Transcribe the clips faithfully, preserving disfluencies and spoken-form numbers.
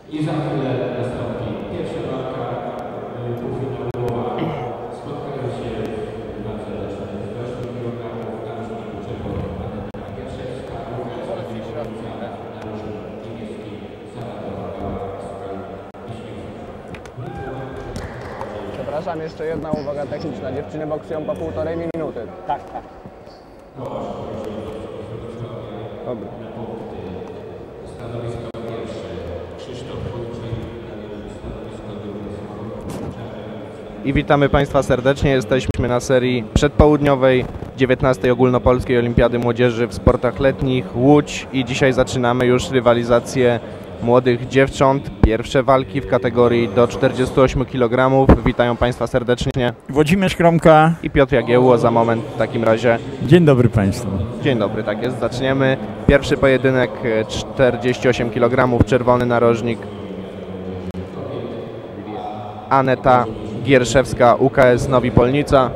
I za chwilę nastąpi pierwsza walka półfinałowa. Spotkają się w walce lecznej z dwudziestu kilogramów na różniku czerwonym Aneta Gierszewska, na różniku niebieskim Sara Domagała. Przepraszam, jeszcze jedna uwaga techniczna. Dziewczyny boksują po półtorej minuty. Tak, tak. Dobra. Stanowisko pierwsze Krzysztof Wójcik, stanowisko drugie. I witamy Państwa serdecznie. Jesteśmy na serii przedpołudniowej dziewiętnastej Ogólnopolskiej Olimpiady Młodzieży w sportach letnich Łódź i dzisiaj zaczynamy już rywalizację młodych dziewcząt. Pierwsze walki w kategorii do czterdziestu ośmiu kilogramów. Witają Państwa serdecznie Włodzimierz Kromka i Piotr Jagiełło za moment w takim razie. Dzień dobry Państwu. Dzień dobry, tak jest. Zaczniemy. Pierwszy pojedynek czterdzieści osiem kilogramów, czerwony narożnik Aneta Gierszewska, U K S Nowi Polnica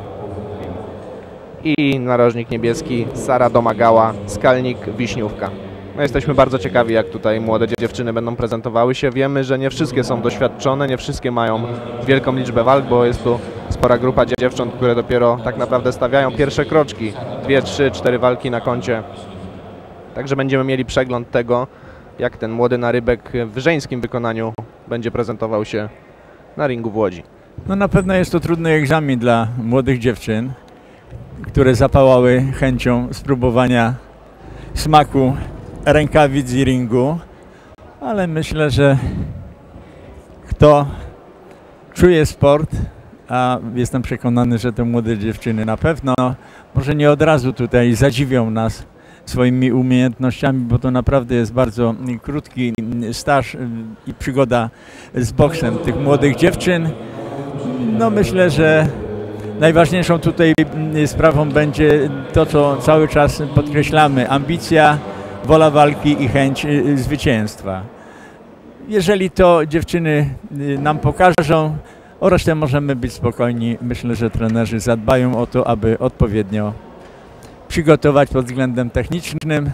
i narożnik niebieski Sara Domagała, Skalnik Wiśniówka. No jesteśmy bardzo ciekawi, jak tutaj młode dziewczyny będą prezentowały się. Wiemy, że nie wszystkie są doświadczone, nie wszystkie mają wielką liczbę walk, bo jest tu spora grupa dziewcząt, które dopiero tak naprawdę stawiają pierwsze kroczki. Dwie, trzy, cztery walki na koncie. Także będziemy mieli przegląd tego, jak ten młody narybek w żeńskim wykonaniu będzie prezentował się na ringu w Łodzi. No na pewno jest to trudny egzamin dla młodych dziewczyn, które zapałały chęcią spróbowania smaku rękawic i ringu, ale myślę, że kto czuje sport, a jestem przekonany, że te młode dziewczyny na pewno, może nie od razu tutaj zadziwią nas swoimi umiejętnościami, bo to naprawdę jest bardzo krótki staż i przygoda z boksem tych młodych dziewczyn. No myślę, że najważniejszą tutaj sprawą będzie to, co cały czas podkreślamy, ambicja, wola walki i chęć zwycięstwa. Jeżeli to dziewczyny nam pokażą, o resztę możemy być spokojni. Myślę, że trenerzy zadbają o to, aby odpowiednio przygotować pod względem technicznym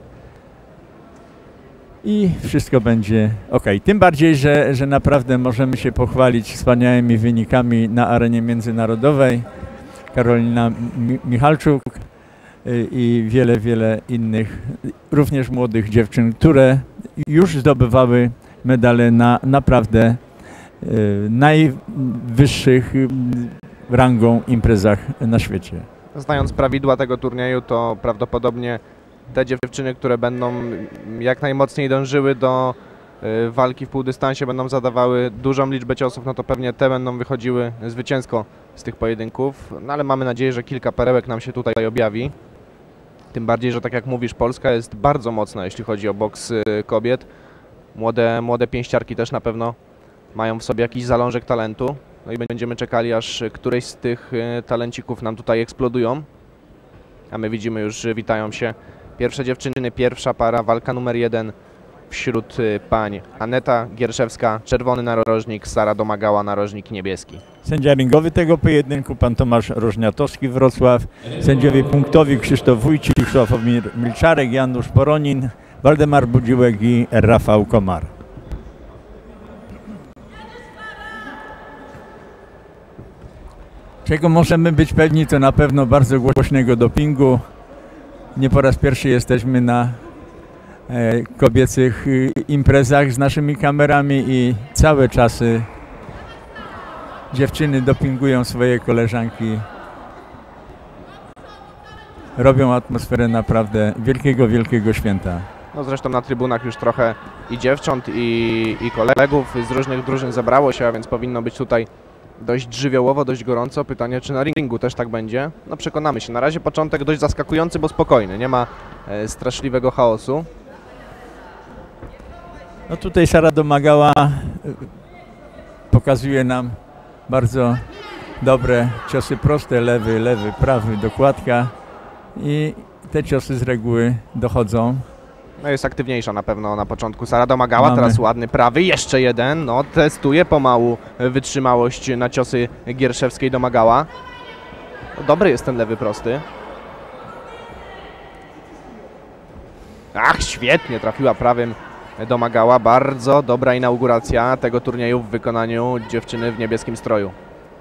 i wszystko będzie ok. Tym bardziej, że, że naprawdę możemy się pochwalić wspaniałymi wynikami na arenie międzynarodowej. Karolina Michalczuk i wiele, wiele innych, również młodych dziewczyn, które już zdobywały medale na naprawdę najwyższych rangą imprezach na świecie. Znając prawidła tego turnieju, to prawdopodobnie te dziewczyny, które będą jak najmocniej dążyły do y, walki w półdystansie, będą zadawały dużą liczbę ciosów, no to pewnie te będą wychodziły zwycięsko z tych pojedynków. No ale mamy nadzieję, że kilka perełek nam się tutaj objawi. Tym bardziej, że tak jak mówisz, Polska jest bardzo mocna, jeśli chodzi o boks y, kobiet. Młode, młode pięściarki też na pewno mają w sobie jakiś zalążek talentu. No i będziemy czekali, aż któreś z tych y, talencików nam tutaj eksplodują. A my widzimy już, że witają się pierwsze dziewczyny, pierwsza para, walka numer jeden wśród y, pań. Aneta Gierszewska, czerwony narożnik, Sara Domagała, narożnik niebieski. Sędzia ringowy tego pojedynku, pan Tomasz Rożniatowski, Wrocław. Sędziowie punktowi Krzysztof Wójcik, Sławomir Milczarek, Janusz Poronin, Waldemar Budziłek i Rafał Komar. Czego możemy być pewni, to na pewno bardzo głośnego dopingu. Nie po raz pierwszy jesteśmy na e, kobiecych e, imprezach z naszymi kamerami i całe czasy dziewczyny dopingują swoje koleżanki. Robią atmosferę naprawdę wielkiego, wielkiego święta. No zresztą na trybunach już trochę i dziewcząt, i, i kolegów z różnych drużyn zebrało się, a więc powinno być tutaj dość żywiołowo, dość gorąco. Pytanie, czy na ringu też tak będzie? No przekonamy się. Na razie początek dość zaskakujący, bo spokojny. Nie ma e, straszliwego chaosu. No tutaj Sara Domagała pokazuje nam bardzo dobre ciosy proste, lewy, lewy, prawy, dokładka i te ciosy z reguły dochodzą. No jest aktywniejsza na pewno na początku Sara Domagała, Mamy. Teraz ładny prawy, jeszcze jeden, no testuje pomału wytrzymałość na ciosy Gierszewskiej Domagała. No, dobry jest ten lewy prosty. Ach, świetnie trafiła prawym domagała. Bardzo dobra inauguracja tego turnieju w wykonaniu dziewczyny w niebieskim stroju.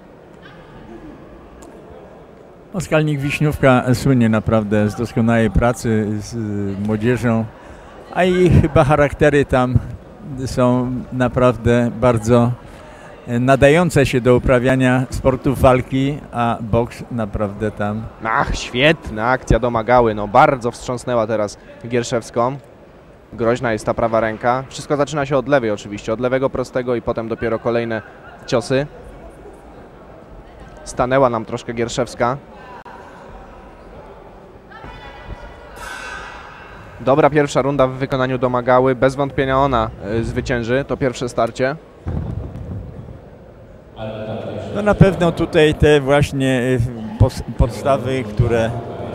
Skalnik Wiśniówka słynie naprawdę z doskonałej pracy z młodzieżą, a i chyba charaktery tam są naprawdę bardzo nadające się do uprawiania sportów walki, a boks naprawdę tam... Ach, świetna akcja domagały, no bardzo wstrząsnęła teraz Gierszewską. Groźna jest ta prawa ręka. Wszystko zaczyna się od lewej oczywiście, od lewego prostego i potem dopiero kolejne ciosy. Stanęła nam troszkę Gierszewska. Dobra pierwsza runda w wykonaniu domagały, bez wątpienia ona y, zwycięży to pierwsze starcie. No na pewno tutaj te właśnie podstawy, które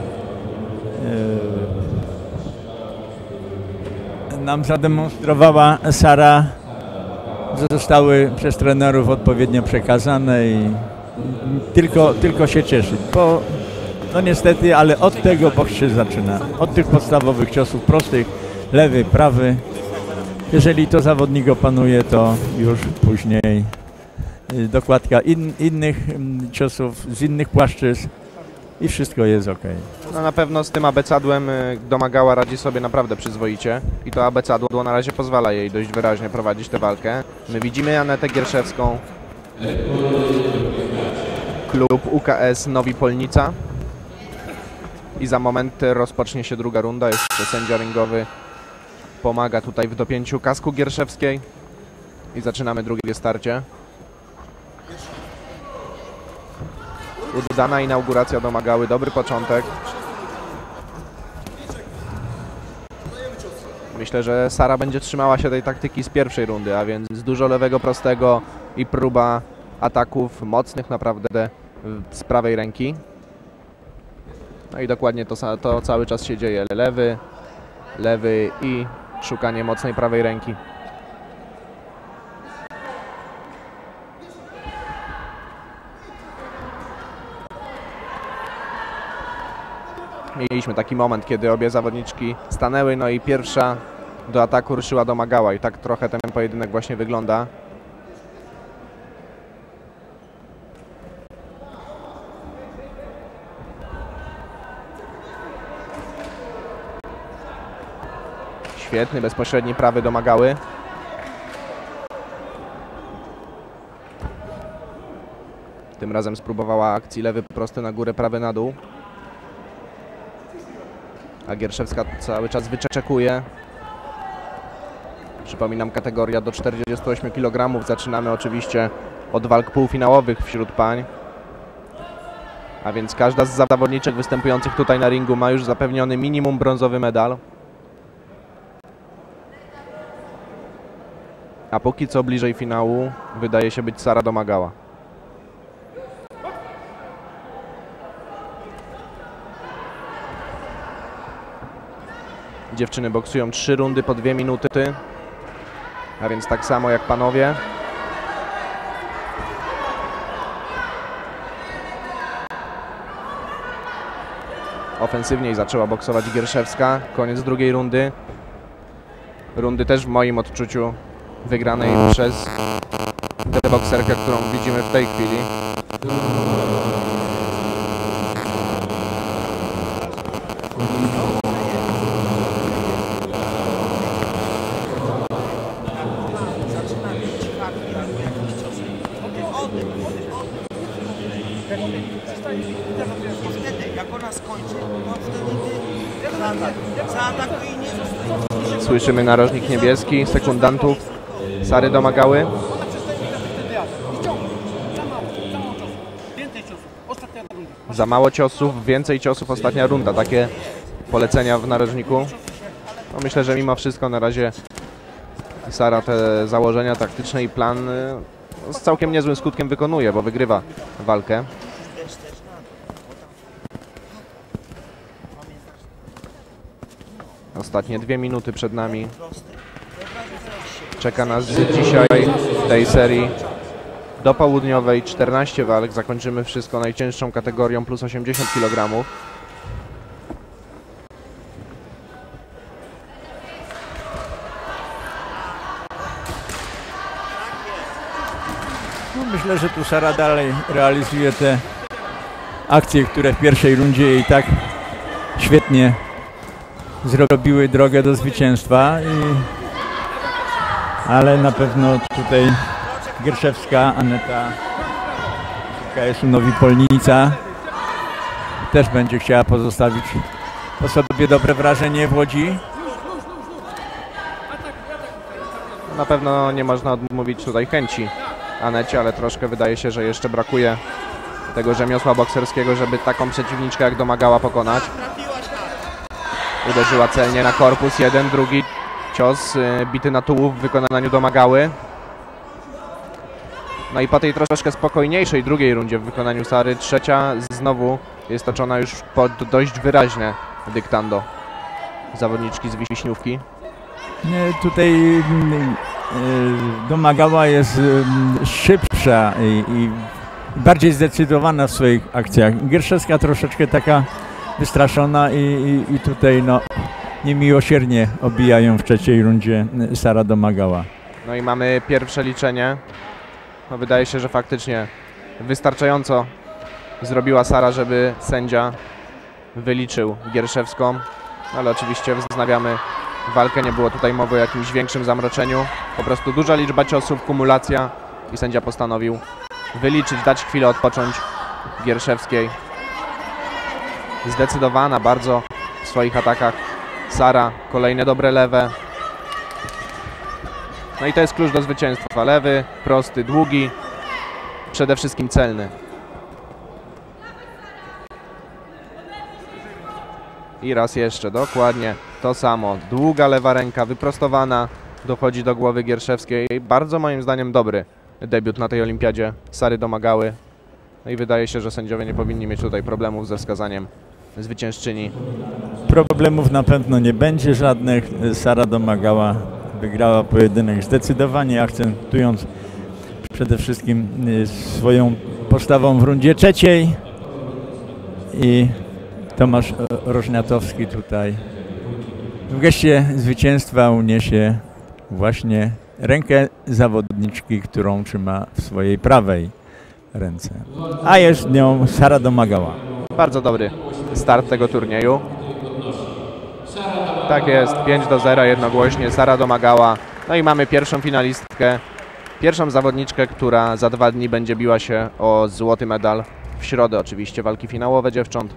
nam zademonstrowała Sara, zostały przez trenerów odpowiednio przekazane i tylko, tylko się cieszyć. Bo no niestety, ale od tego boks się zaczyna. Od tych podstawowych ciosów prostych, lewy, prawy. Jeżeli to zawodnik opanuje, to już później dokładka in, innych ciosów z innych płaszczyzn i wszystko jest ok. No na pewno z tym abecadłem domagała radzi sobie naprawdę przyzwoicie i to abecadło na razie pozwala jej dość wyraźnie prowadzić tę walkę. My widzimy Anetę Gierszewską, klub U K S Nowi Polnica i za moment rozpocznie się druga runda. Jeszcze sędzia ringowy pomaga tutaj w dopięciu kasku Gierszewskiej i zaczynamy drugie starcie. Udana inauguracja domagały, dobry początek. Myślę, że Sara będzie trzymała się tej taktyki z pierwszej rundy, a więc dużo lewego prostego i próba ataków mocnych naprawdę z prawej ręki. No i dokładnie to, to cały czas się dzieje. Lewy, lewy i szukanie mocnej prawej ręki. Mieliśmy taki moment, kiedy obie zawodniczki stanęły, no i pierwsza do ataku ruszyła domagała i tak trochę ten pojedynek właśnie wygląda. Świetny, bezpośredni prawy domagały. Tym razem spróbowała akcji lewy prosty na górę, prawy na dół. A Gierszewska cały czas wyczekuje. Przypominam, kategoria do czterdziestu ośmiu kilogramów. Zaczynamy oczywiście od walk półfinałowych wśród pań. A więc każda z zawodniczek występujących tutaj na ringu ma już zapewniony minimum brązowy medal. A póki co bliżej finału wydaje się być Sara Domagała. Dziewczyny boksują trzy rundy po dwie minuty, a więc tak samo jak panowie. Ofensywniej zaczęła boksować Gierszewska. Koniec drugiej rundy. Rundy też w moim odczuciu wygranej przez tę bokserkę, którą widzimy w tej chwili. Słyszymy narożnik niebieski sekundantów Sary Domagały. Za mało ciosów, więcej ciosów, ostatnia runda. Takie polecenia w narożniku. No myślę, że mimo wszystko na razie Sara te założenia taktyczne i plan z całkiem niezłym skutkiem wykonuje, bo wygrywa walkę. Ostatnie dwie minuty przed nami. Czeka nas dzisiaj w tej serii do południowej czternaście walk. Zakończymy wszystko najcięższą kategorią plus osiemdziesiąt kilogramów. No, myślę, że tu Sara dalej realizuje te akcje, które w pierwszej rundzie jej tak świetnie zrobiły drogę do zwycięstwa. I... Ale na pewno tutaj Gierszewska, Aneta K S u Nowi Polnica też będzie chciała pozostawić po sobie dobre wrażenie w Łodzi. Na pewno nie można odmówić tutaj chęci Anecie, ale troszkę wydaje się, że jeszcze brakuje tego rzemiosła bokserskiego, żeby taką przeciwniczkę jak Domagała pokonać. Uderzyła celnie na korpus, jeden, drugi cios y, bity na tułów w wykonaniu Domagały. No i po tej troszkę spokojniejszej drugiej rundzie w wykonaniu Sary, trzecia znowu jest toczona już pod dość wyraźne dyktando zawodniczki z Wiśniówki. Tutaj y, Domagała jest y, szybsza i, i bardziej zdecydowana w swoich akcjach. Gierszewska troszeczkę taka wystraszona i, i, i tutaj no, niemiłosiernie obijają w trzeciej rundzie Sara Domagała. No i mamy pierwsze liczenie. No, wydaje się, że faktycznie wystarczająco zrobiła Sara, żeby sędzia wyliczył Gierszewską, ale oczywiście wznawiamy walkę, nie było tutaj mowy o jakimś większym zamroczeniu, po prostu duża liczba ciosów, kumulacja i sędzia postanowił wyliczyć, dać chwilę odpocząć Gierszewskiej. Zdecydowana bardzo w swoich atakach Sara, kolejne dobre lewe. No i to jest klucz do zwycięstwa. Lewy, prosty, długi, przede wszystkim celny. I raz jeszcze, dokładnie to samo. Długa lewa ręka, wyprostowana, dochodzi do głowy Gierszewskiej. Bardzo moim zdaniem dobry debiut na tej olimpiadzie Sary Domagały. No i wydaje się, że sędziowie nie powinni mieć tutaj problemów ze wskazaniem zwyciężczyni. Problemów na pewno nie będzie żadnych. Sara Domagała wygrała pojedynek zdecydowanie, akcentując przede wszystkim swoją postawą w rundzie trzeciej. I Tomasz Rożniatowski tutaj w geście zwycięstwa uniesie właśnie rękę zawodniczki, którą trzyma w swojej prawej ręce. A jest nią Sara Domagała. Bardzo dobry start tego turnieju. Tak jest, pięć do zera jednogłośnie, Sara Domagała. No i mamy pierwszą finalistkę, pierwszą zawodniczkę, która za dwa dni będzie biła się o złoty medal. W środę oczywiście walki finałowe dziewcząt.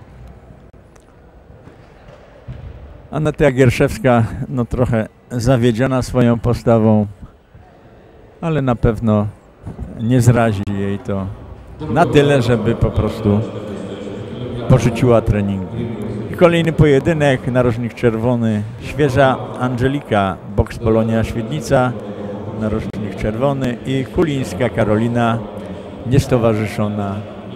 Aneta Gierszewska no trochę zawiedziona swoją postawą, ale na pewno nie zrazi jej to na tyle, żeby po prostu porzuciła treningi. Kolejny pojedynek, narożnik czerwony, świeża Angelika, boks Polonia Świdnica, narożnik czerwony i Kulińska Karolina, niestowarzyszona.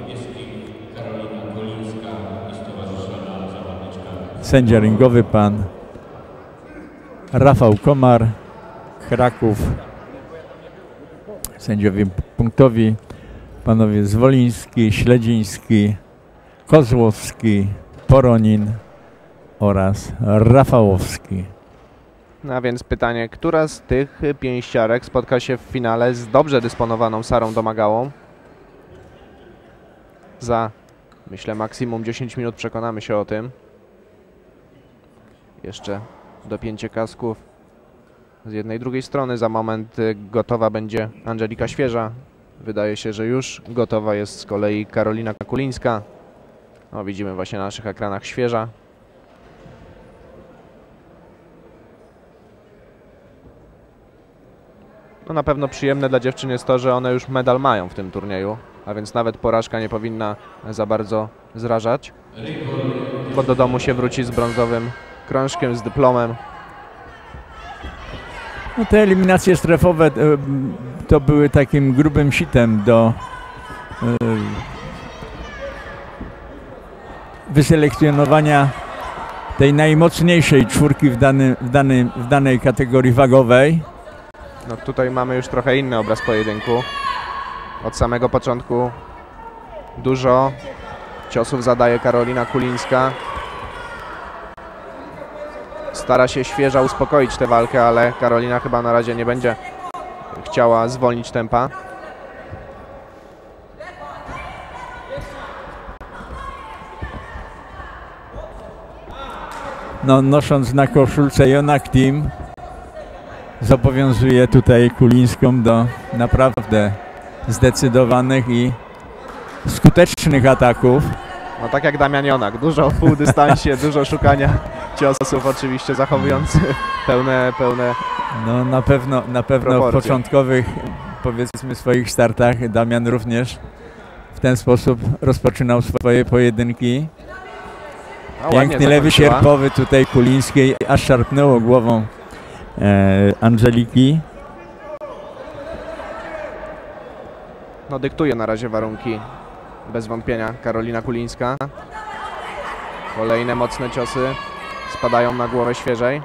Sędzia ringowy pan Rafał Komar, Kraków. Sędziowie punktowi panowie Zwoliński, Śledziński, Kozłowski, Poronin oraz Rafałowski. No a więc pytanie, która z tych pięściarek spotka się w finale z dobrze dysponowaną Sarą Domagałą? Za, myślę, maksimum dziesięć minut przekonamy się o tym. Jeszcze dopięcie kasków z jednej i drugiej strony. Za moment gotowa będzie Angelika Świeża. Wydaje się, że już gotowa jest z kolei Karolina Kulińska. No, widzimy właśnie na naszych ekranach Świeża. No, na pewno przyjemne dla dziewczyn jest to, że one już medal mają w tym turnieju, a więc nawet porażka nie powinna za bardzo zrażać, bo do domu się wróci z brązowym krążkiem, z dyplomem. No, te eliminacje strefowe to były takim grubym sitem do wyselekcjonowania tej najmocniejszej czwórki w, dany, w, dany, w danej kategorii wagowej. No, tutaj mamy już trochę inny obraz pojedynku. Od samego początku dużo ciosów zadaje Karolina Kulińska. Stara się Świeża uspokoić tę walkę, ale Karolina chyba na razie nie będzie chciała zwolnić tempa. no, nosząc na koszulce Jonak Team, zobowiązuje tutaj Kulińską do naprawdę zdecydowanych i skutecznych ataków. No tak jak Damian Jonak, dużo w półdystansie, dużo szukania ciosów, oczywiście zachowując pełne, pełne No na pewno, na pewno w proporcje. początkowych, powiedzmy, swoich startach Damian również w ten sposób rozpoczynał swoje pojedynki. A ładnie Piękny lewy zakończyła. sierpowy tutaj Kulińskiej, aż szarpnęło głową e, Angeliki. No dyktuje na razie warunki, bez wątpienia, Karolina Kulińska. Kolejne mocne ciosy spadają na głowę Świeżej.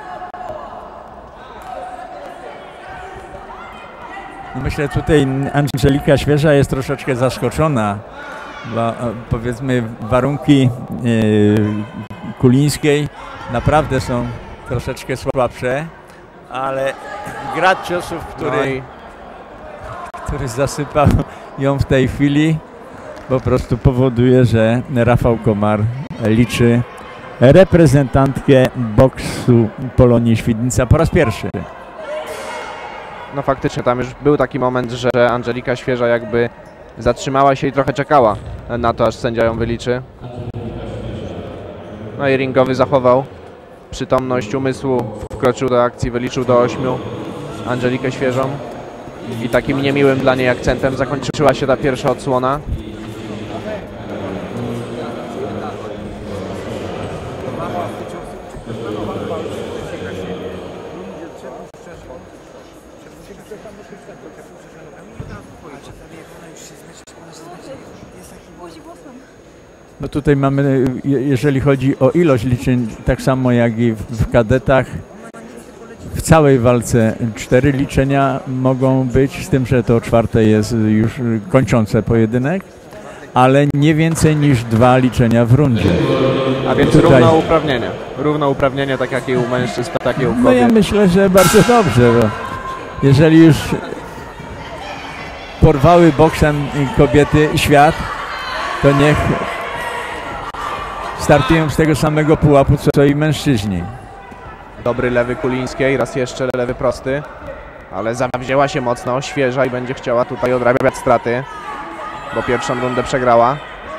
No myślę, tutaj Angelika Świeża jest troszeczkę zaskoczona, bo e, powiedzmy warunki e, Kulińskiej naprawdę są troszeczkę słabsze, ale grad ciosów, który, No i który zasypał ją w tej chwili, po prostu powoduje, że Rafał Komar liczy reprezentantkę boksu Polonii Świdnica po raz pierwszy. no faktycznie tam już był taki moment, że Angelika Świeża jakby zatrzymała się i trochę czekała na to, aż sędzia ją wyliczy. No i ringowy zachował przytomność umysłu, wkroczył do akcji, wyliczył do ośmiu Angelikę Świeżą i takim niemiłym dla niej akcentem zakończyła się ta pierwsza odsłona. No tutaj mamy, je- jeżeli chodzi o ilość liczeń, tak samo jak i w, w kadetach, w całej walce cztery liczenia mogą być, z tym, że to czwarte jest już kończące pojedynek, ale nie więcej niż dwa liczenia w rundzie. A więc Tutaj- równouprawnienie. Równouprawnienie, tak jak i u mężczyzn, tak jak i u No ja kobiet. myślę, że bardzo dobrze, bo jeżeli już porwały boksem kobiety świat, to niech startują z tego samego pułapu, co i mężczyźni. Dobry lewy Kulińskiej, raz jeszcze lewy prosty, ale zawzięła się mocno, Świeża i będzie chciała tutaj odrabiać straty, bo pierwszą rundę przegrała.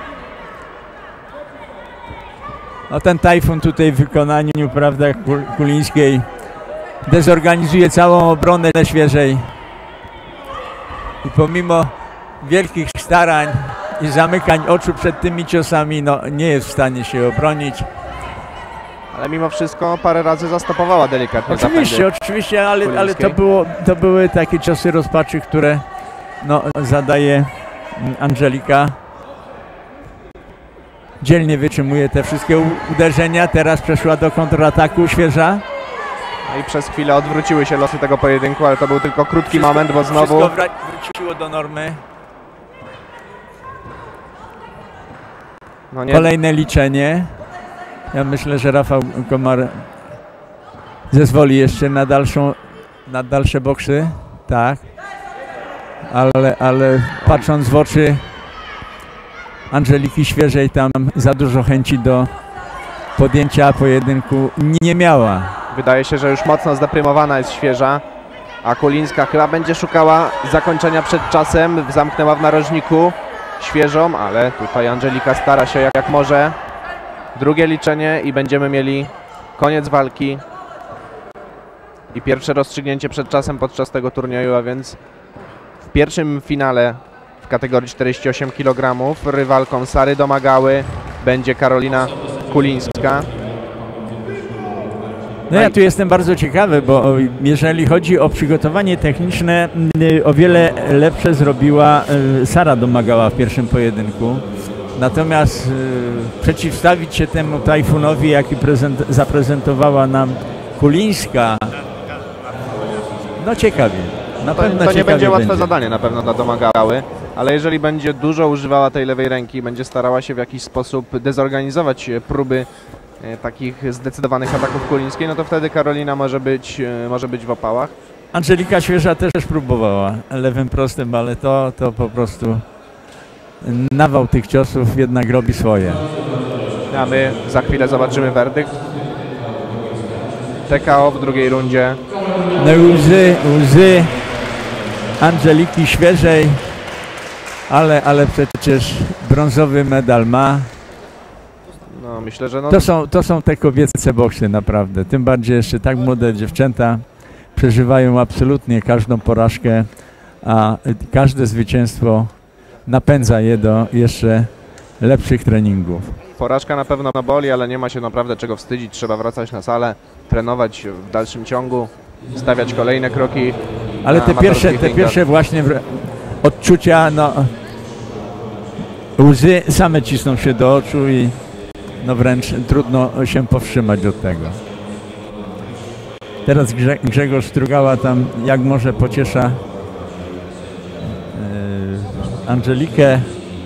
No ten tajfun tutaj w wykonaniu, prawda, Kul- Kulińskiej dezorganizuje całą obronę Świeżej. I pomimo wielkich starań i zamykań oczu przed tymi ciosami, no nie jest w stanie się obronić. Ale mimo wszystko parę razy zastopowała delikatnie Oczywiście, zapędy. oczywiście, ale, ale to, Kulińskiej. było, to były takie ciosy rozpaczy, które no, zadaje Angelika. Dzielnie wytrzymuje te wszystkie u- uderzenia. Teraz przeszła do kontrataku Świeża. No i przez chwilę odwróciły się losy tego pojedynku, ale to był tylko krótki Wszystko- moment, bo znowu Wszystko wra- wróciło do normy. no nie, Kolejne liczenie. Ja myślę, że Rafał Komar zezwoli jeszcze na, dalszą, na dalsze boksy. Tak. Ale, ale patrząc w oczy Angeliki Świeżej, tam za dużo chęci do podjęcia pojedynku nie miała. wydaje się, że już mocno zdeprymowana jest Świeża, a Kulińska chyba będzie szukała zakończenia przed czasem, zamknęła w narożniku Świeżą, ale tutaj Angelika stara się jak, jak może. Drugie liczenie i będziemy mieli koniec walki i pierwsze rozstrzygnięcie przed czasem podczas tego turnieju, a więc w pierwszym finale w kategorii czterdzieści osiem kilogramów rywalką Sary Domagały będzie Karolina Kulińska. No ja tu jestem bardzo ciekawy, bo jeżeli chodzi o przygotowanie techniczne, y, o wiele lepsze zrobiła y, Sara Domagała w pierwszym pojedynku. Natomiast y, przeciwstawić się temu tajfunowi, jaki prezent, zaprezentowała nam Kulińska, no ciekawie. Na To, pewno to nie ciekawie będzie łatwe będzie. zadanie na pewno dla Domagały, ale jeżeli będzie dużo używała tej lewej ręki, będzie starała się w jakiś sposób dezorganizować e, próby e, takich zdecydowanych ataków Kulińskiej, no to wtedy Karolina może być, e, może być w opałach. Angelika Świeża też próbowała lewym prostym, ale to, to po prostu nawał tych ciosów jednak robi swoje. A my za chwilę zobaczymy werdykt. T K O w drugiej rundzie. No i łzy, łzy Angeliki świeżej, ale, ale przecież brązowy medal ma. No myślę, że no... To są, to są te kobiece boksy naprawdę, tym bardziej jeszcze tak młode dziewczęta przeżywają absolutnie każdą porażkę, a każde zwycięstwo napędza je do jeszcze lepszych treningów. Porażka na pewno boli, ale nie ma się naprawdę czego wstydzić. Trzeba wracać na salę, trenować w dalszym ciągu, stawiać kolejne kroki. Ale te pierwsze, te pierwsze właśnie odczucia, no łzy same cisną się do oczu i no wręcz trudno się powstrzymać od tego. Teraz Grze Grzegorz Strugała tam jak może pociesza yy, Angelikę.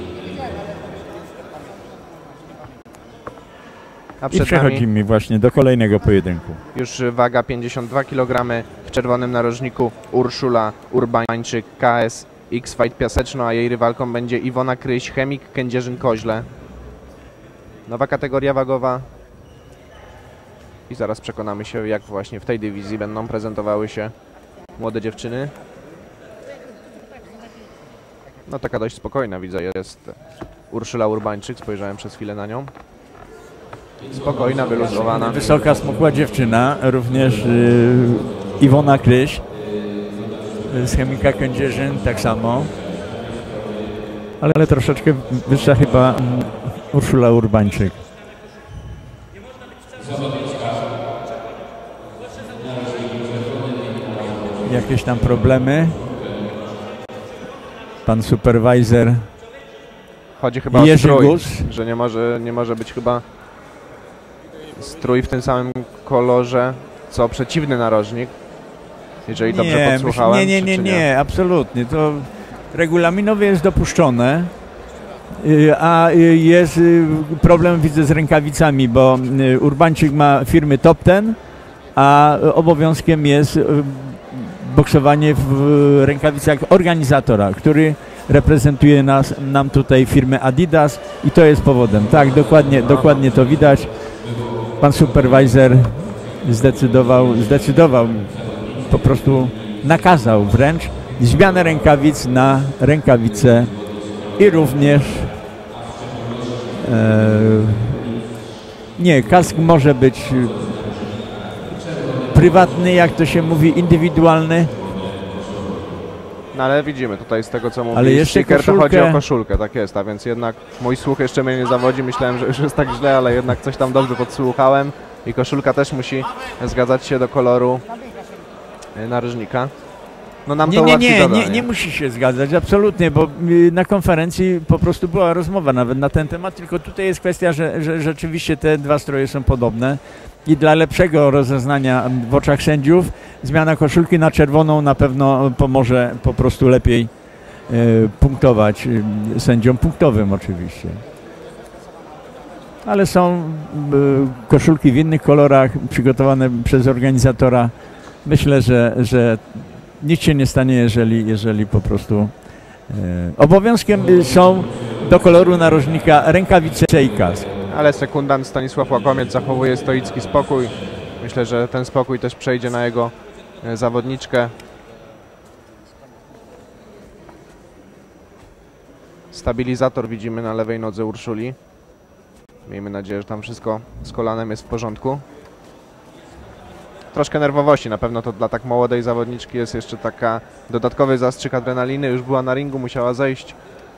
A I przed przechodzimy nami właśnie do kolejnego pojedynku. już waga pięćdziesiąt dwa kilogramy, w czerwonym narożniku Urszula Urbańczyk, K S X Fight Piaseczno, a jej rywalką będzie Iwona Kryś, Chemik Kędzierzyn-Koźle. Nowa kategoria wagowa i zaraz przekonamy się, jak właśnie w tej dywizji będą prezentowały się młode dziewczyny. No taka dość spokojna, widzę, jest Urszula Urbańczyk, spojrzałem przez chwilę na nią. Spokojna, wyluzowana. Wysoka, smukła dziewczyna, również yy, Iwona Kryś z Chemika Kędzierzyn, tak samo. Ale, ale troszeczkę wyższa chyba um, Urszula Urbańczyk. Jakieś tam problemy. Pan supervisor Chodzi chyba Jerzy o strój, Gus, że nie może, nie może być chyba strój w tym samym kolorze, co przeciwny narożnik, jeżeli dobrze nie, podsłuchałem. Nie, nie, nie, czy, czy nie, nie, absolutnie. To regulaminowo jest dopuszczone, a jest problem, widzę, z rękawicami, bo Urbańczyk ma firmy Top Ten, a obowiązkiem jest boksowanie w rękawicach organizatora, który reprezentuje nas, nam tutaj firmę Adidas i to jest powodem. Tak, dokładnie, dokładnie to widać. Pan supervisor zdecydował, zdecydował, po prostu nakazał wręcz zmianę rękawic na rękawice i również e, nie, kask może być prywatny, jak to się mówi, indywidualny. No ale widzimy tutaj z tego, co mówi Ale jeszcze Sticker, to chodzi koszulkę. o koszulkę, tak jest, a więc jednak mój słuch jeszcze mnie nie zawodzi, myślałem, że już jest tak źle, ale jednak coś tam dobrze podsłuchałem i koszulka też musi zgadzać się do koloru narożnika. No nam Nie, to nie, ułatwi nie, zadanie. nie, nie musi się zgadzać, absolutnie, bo na konferencji po prostu była rozmowa nawet na ten temat, tylko tutaj jest kwestia, że, że rzeczywiście te dwa stroje są podobne i dla lepszego rozeznania w oczach sędziów zmiana koszulki na czerwoną na pewno pomoże po prostu lepiej e, punktować e, sędziom punktowym oczywiście. Ale są e, koszulki w innych kolorach przygotowane przez organizatora. Myślę, że, że nic się nie stanie, jeżeli, jeżeli po prostu e, obowiązkiem są do koloru narożnika rękawice i kask. Ale sekundant Stanisław Łakomiec zachowuje stoicki spokój. Myślę, że ten spokój też przejdzie na jego e, zawodniczkę. Stabilizator widzimy na lewej nodze Urszuli. Miejmy nadzieję, że tam wszystko z kolanem jest w porządku. Troszkę nerwowości, na pewno to dla tak młodej zawodniczki jest jeszcze taka dodatkowy zastrzyk adrenaliny. Już była na ringu, musiała zejść.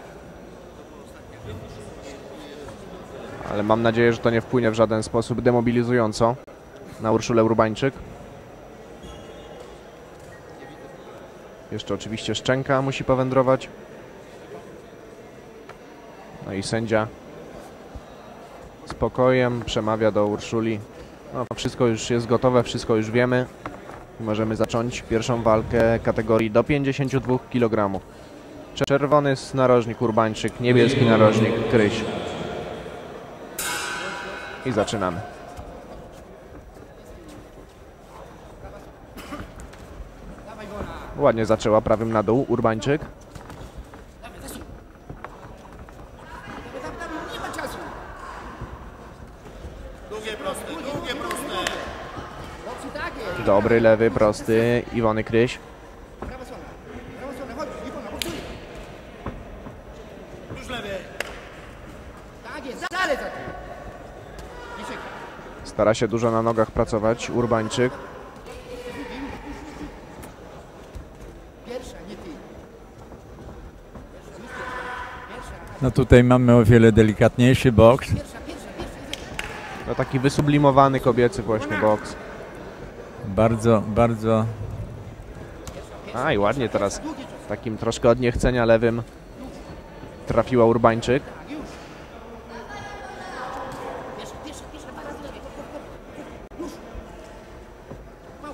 Ale mam nadzieję, że to nie wpłynie w żaden sposób demobilizująco na Urszulę Urbańczyk. Jeszcze oczywiście szczęka musi powędrować. No i sędzia spokojem przemawia do Urszuli. No, wszystko już jest gotowe, wszystko już wiemy. Możemy zacząć pierwszą walkę kategorii do pięćdziesięciu dwóch kilogramów. Czerwony jest narożnik Urbańczyk, niebieski narożnik Kryś. I zaczynamy. Ładnie zaczęła prawym na dół Urbańczyk. Długie proste, długie proste. Dobry lewy, prosty Iwony Kryś. Prawa strona. Prawa strona, chodź, Iwona, boksuje. Już lewy. Tak jest, dalej za tym. Nie czekaj. Stara się dużo na nogach pracować Urbańczyk. Pierwsza, nie ty. No tutaj mamy o wiele delikatniejszy boks. Pierwsza, pierwsza, pierwsza. No taki wysublimowany kobiecy właśnie boks. Bardzo, bardzo A i ładnie teraz takim troszkę od niechcenia lewym trafiła Urbańczyk. Pierwsza, pierwsza, pierwsza, dwa razy lepiej. Hop, hop, hop. Już. Mało.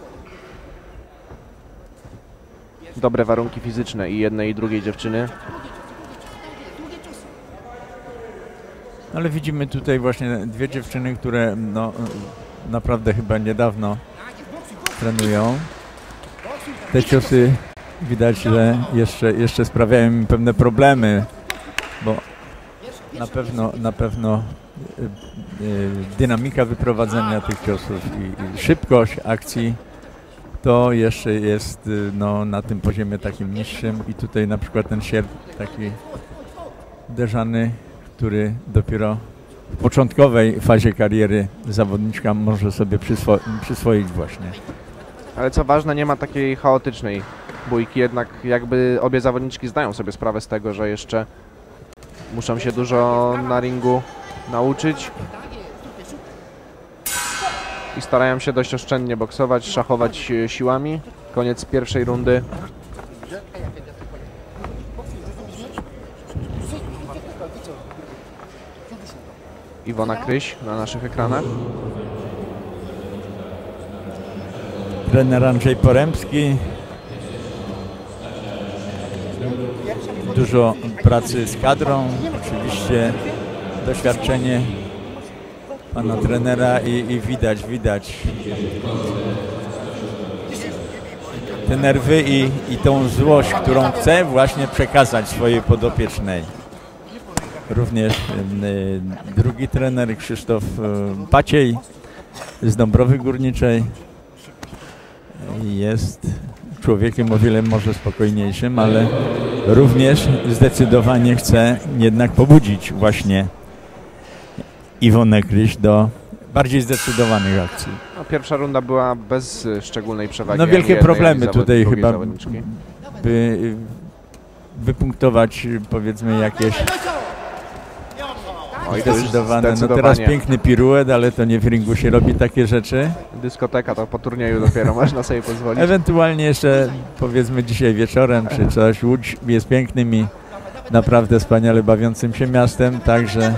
Dobre warunki fizyczne i jednej i drugiej dziewczyny. Długie ciosy. Ale widzimy tutaj właśnie dwie dziewczyny, które no, naprawdę chyba niedawno Tak jest, boksuj, boksuj. trenują. Te ciosy widać, że jeszcze, jeszcze sprawiają im pewne problemy, bo na pewno, na pewno y, y, dynamika wyprowadzenia tych ciosów i, i szybkość akcji to jeszcze jest y, no, na tym poziomie takim niższym i tutaj na przykład ten sierp taki uderzany, który dopiero w początkowej fazie kariery zawodniczka może sobie przyswo przyswoić właśnie. Ale co ważne, nie ma takiej chaotycznej bójki, jednak jakby obie zawodniczki zdają sobie sprawę z tego, że jeszcze muszą się dużo na ringu nauczyć i starają się dość oszczędnie boksować, szachować e, siłami. Koniec pierwszej rundy. Iwona Kryś na naszych ekranach. Trener Andrzej Poremski. Dużo pracy z kadrą, oczywiście doświadczenie pana trenera i, i widać, widać te nerwy i, i tą złość, którą chce właśnie przekazać swojej podopiecznej. Również y, drugi trener Krzysztof y, Paciej z Dąbrowy Górniczej jest człowiekiem o wiele może spokojniejszym, ale również zdecydowanie chce jednak pobudzić właśnie Iwonę Kryś do bardziej zdecydowanych akcji. No, pierwsza runda była bez e, szczególnej przewagi. No wielkie jednej, problemy ani tutaj zawod- chyba, zawodniczki. by wypunktować powiedzmy jakieś Oj, to już zdecydowane. No zdecydowanie. teraz piękny piruet, ale to nie w ringu się robi takie rzeczy. Dyskoteka to po turnieju dopiero można sobie pozwolić. Ewentualnie jeszcze powiedzmy dzisiaj wieczorem czy coś. Łódź jest pięknym i naprawdę wspaniale bawiącym się miastem, także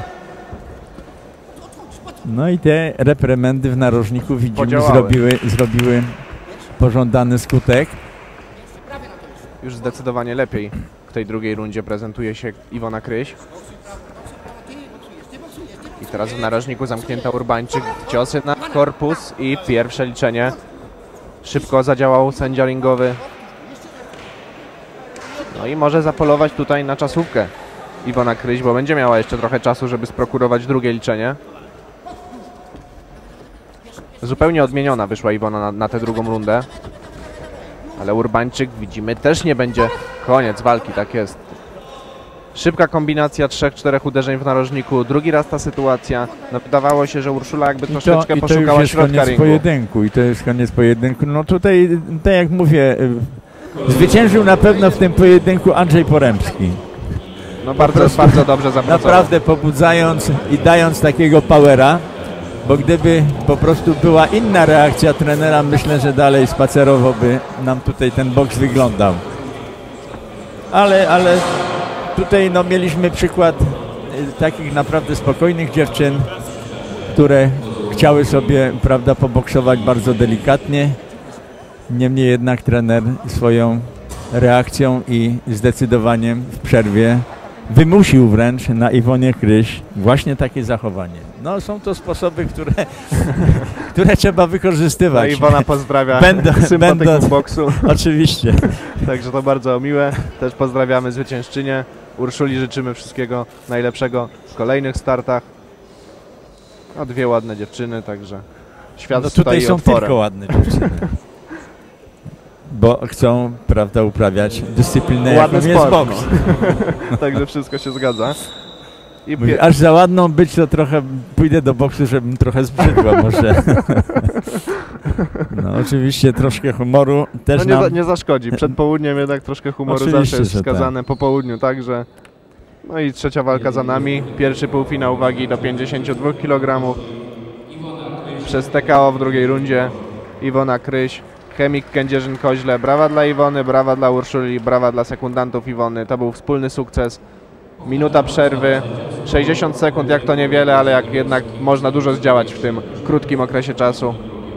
no i te reprymendy w narożniku widzimy Podziałały. zrobiły, zrobiły pożądany skutek. Już zdecydowanie lepiej w tej drugiej rundzie prezentuje się Iwona Kryś. I teraz w narożniku zamknięta Urbańczyk, ciosy na korpus i pierwsze liczenie. Szybko zadziałał sędzia ringowy. No i może zapolować tutaj na czasówkę Iwona Kryś, bo będzie miała jeszcze trochę czasu, żeby sprokurować drugie liczenie. Zupełnie odmieniona wyszła Iwona na, na tę drugą rundę. Ale Urbańczyk, widzimy, też nie będzie koniec walki, tak jest. Szybka kombinacja trzech, czterech uderzeń w narożniku. Drugi raz ta sytuacja. No, wydawało się, że Urszula jakby I to, troszeczkę i to już poszukała jest środka koniec ringu. pojedynku. I to jest koniec pojedynku. No tutaj, tak jak mówię, y, zwyciężył na pewno w tym pojedynku Andrzej Poremski. No bardzo, prostu bardzo dobrze zapracował. Naprawdę pobudzając i dając takiego powera, bo gdyby po prostu była inna reakcja trenera, myślę, że dalej spacerowo by nam tutaj ten boks wyglądał. Ale, ale tutaj no, mieliśmy przykład y, takich naprawdę spokojnych dziewczyn, które chciały sobie, prawda, poboksować bardzo delikatnie. Niemniej jednak trener swoją reakcją i zdecydowaniem w przerwie wymusił wręcz na Iwonie Kryś właśnie takie zachowanie. No są to sposoby, które, które trzeba No, wykorzystywać. Iwona pozdrawia Będą- sympatyków będąc- boksu. Oczywiście. Także to bardzo miłe. Też pozdrawiamy zwyciężczynię. Urszuli życzymy wszystkiego najlepszego w kolejnych startach. No, dwie ładne dziewczyny, także świat No tutaj tutaj są otworem. tylko ładne dziewczyny. bo chcą, prawda, uprawiać dyscyplinę, Ładny jaką jest sport, boks. no. Także wszystko się zgadza. I Mówi, pie- aż za ładną być, to trochę pójdę do boksu, żebym trochę zbrzydła może. No oczywiście troszkę humoru też no nie, nam... za, nie zaszkodzi. Przed południem jednak troszkę humoru Oczywiście, zawsze jest że wskazane, po południu także. No i trzecia walka za nami. Pierwszy półfinał wagi do pięćdziesięciu dwóch kilogramów. Przez T K O w drugiej rundzie Iwona Kryś, Chemik Kędzierzyn-Koźle. Brawa dla Iwony, brawa dla Urszuli, brawa dla sekundantów Iwony. To był wspólny sukces. Minuta przerwy, sześćdziesiąt sekund, jak to niewiele, ale jak jednak można dużo zdziałać w tym krótkim okresie czasu.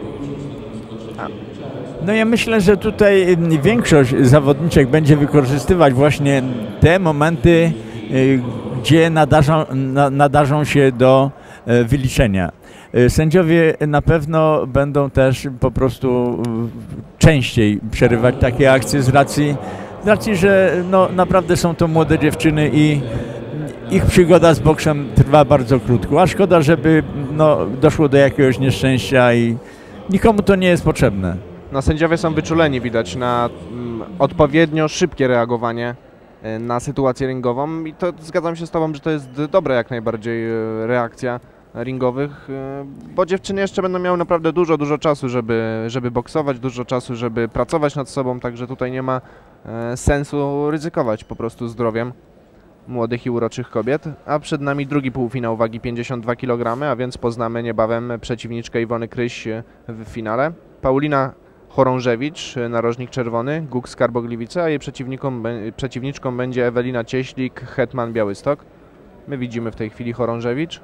No ja myślę, że tutaj większość zawodniczek będzie wykorzystywać właśnie te momenty, gdzie nadarzą, nadarzą się do wyliczenia. Sędziowie na pewno będą też po prostu częściej przerywać takie akcje z racji, z racji że no, naprawdę są to młode dziewczyny i ich przygoda z boksem trwa bardzo krótko, a szkoda, żeby no, doszło do jakiegoś nieszczęścia i nikomu to nie jest potrzebne. No, sędziowie są wyczuleni, widać, na mm, odpowiednio szybkie reagowanie y, na sytuację ringową i to zgadzam się z Tobą, że to jest dobra jak najbardziej y, reakcja ringowych, y, bo dziewczyny jeszcze będą miały naprawdę dużo, dużo czasu, żeby, żeby boksować, dużo czasu, żeby pracować nad sobą, także tutaj nie ma y, sensu ryzykować po prostu zdrowiem młodych i uroczych kobiet, a przed nami drugi półfinał wagi pięćdziesiąt dwa kilogramy, a więc poznamy niebawem przeciwniczkę Iwony Kryś w finale. Paulina Chorążewicz, narożnik czerwony, G U K Skarbogliwice, a jej przeciwniką, przeciwniczką będzie Ewelina Cieślik, Hetman Białystok. My widzimy w tej chwili Chorążewicz.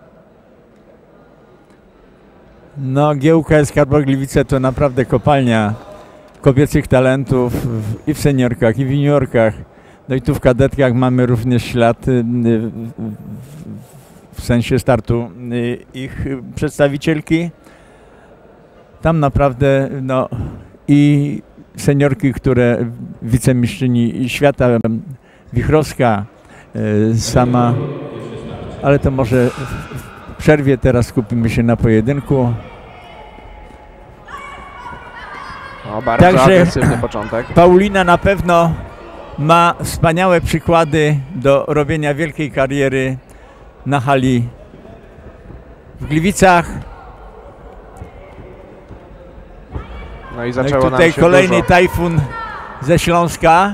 No G U K Skarbogliwice to naprawdę kopalnia kobiecych talentów w, i w seniorkach, i w juniorkach. No i tu w kadetkach mamy również ślad y, w, w sensie startu y, ich przedstawicielki. Tam naprawdę no i seniorki, które wicemistrzyni świata, Wichrowska y, sama, ale to może w przerwie teraz skupimy się na pojedynku. O, bardzo Także agresywny początek. Paulina na pewno ma wspaniałe przykłady do robienia wielkiej kariery na hali w Gliwicach. No i No zaczęło i nam tutaj się kolejny dużo. tajfun ze Śląska.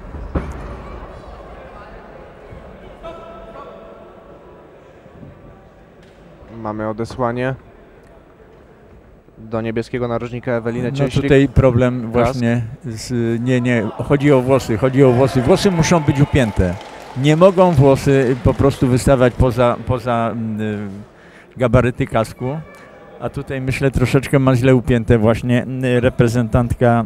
Mamy odesłanie do niebieskiego narożnika Eweliny No Cieślik. tutaj problem właśnie, z, nie, nie, chodzi o włosy, chodzi o włosy. Włosy muszą być upięte. Nie mogą włosy po prostu wystawać poza, poza y, gabaryty kasku. A tutaj myślę troszeczkę ma źle upięte właśnie y, reprezentantka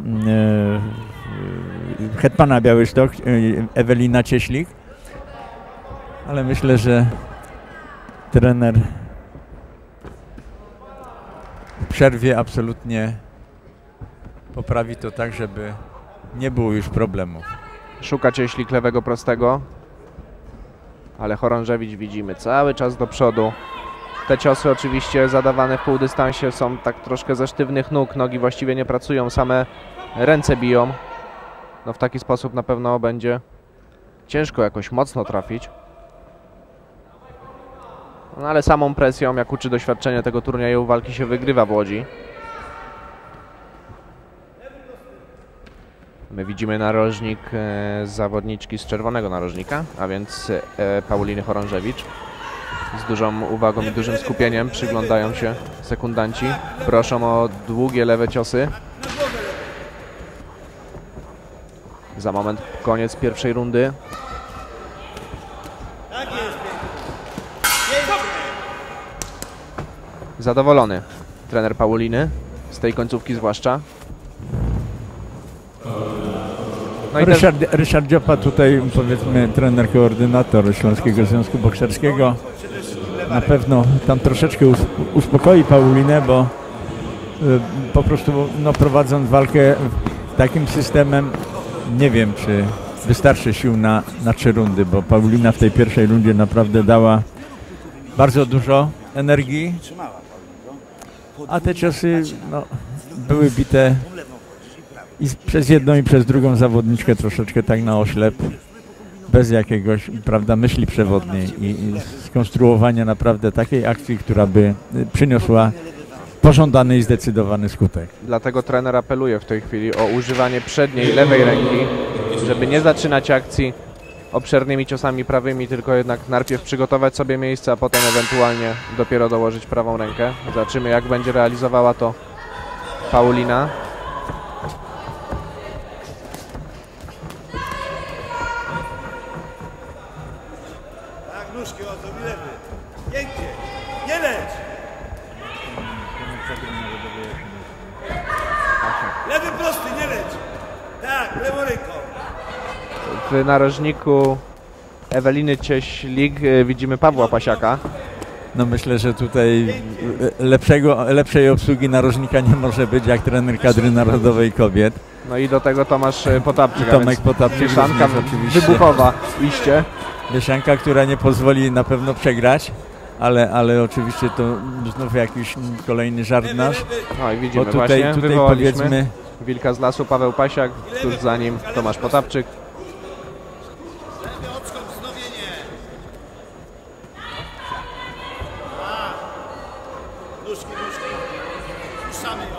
y, y, Hetmana Białystok, y, Ewelina Cieślik. Ale myślę, że trener w przerwie absolutnie poprawi to tak, żeby nie było już problemów. Szuka Cieślik lewego prostego, ale Chorążewicz widzimy cały czas do przodu. Te ciosy oczywiście zadawane w półdystansie są tak troszkę ze sztywnych nóg, nogi właściwie nie pracują, same ręce biją. No w taki sposób na pewno będzie ciężko jakoś mocno trafić. No ale samą presją, jak uczy doświadczenie tego turnieju, walki się wygrywa w Łodzi. My widzimy narożnik e, zawodniczki z czerwonego narożnika, a więc e, Pauliny Chorążewicz. Z dużą uwagą i dużym skupieniem przyglądają się sekundanci. Proszą o długie lewe ciosy. Za moment koniec pierwszej rundy. Zadowolony trener Pauliny z tej końcówki zwłaszcza. No i też Ryszard, Ryszard Dziopa tutaj, powiedzmy, trener, koordynator Śląskiego Związku Bokserskiego. Na pewno tam troszeczkę us uspokoi Paulinę, bo y, po prostu no, prowadząc walkę takim systemem, nie wiem, czy wystarczy sił na, na trzy rundy, bo Paulina w tej pierwszej rundzie naprawdę dała bardzo dużo energii, a te ciosy no, były bite i przez jedną i przez drugą zawodniczkę troszeczkę tak na oślep, bez jakiegoś, prawda, myśli przewodniej i, i skonstruowania naprawdę takiej akcji, która by przyniosła pożądany i zdecydowany skutek. Dlatego trener apeluje w tej chwili o używanie przedniej lewej ręki, żeby nie zaczynać akcji obszernymi ciosami prawymi, tylko jednak najpierw przygotować sobie miejsce, a potem ewentualnie dopiero dołożyć prawą rękę. Zobaczymy, jak będzie realizowała to Paulina. Tak, nóżki oto i lewy. Pięknie. Nie leć! Lewy prosty, nie leć! Tak, lewą ręką. W narożniku Eweliny Cieślik widzimy Pawła Pasiaka. No myślę, że tutaj lepszego, lepszej obsługi narożnika nie może być jak trener kadry narodowej kobiet. No i do tego Tomasz Potapczyk. Tomek Potapczyk, mieszanka oczywiście. wybuchowa iście. Mieszanka, która nie pozwoli na pewno przegrać, ale, ale oczywiście to znów jakiś kolejny żart nasz. No i widzimy Bo tutaj, właśnie, tutaj wywołaliśmy powiedzmy wilka z lasu Paweł Pasiak, tuż za nim Tomasz Potapczyk. Nóżki, nóżki. Puszczamy ją.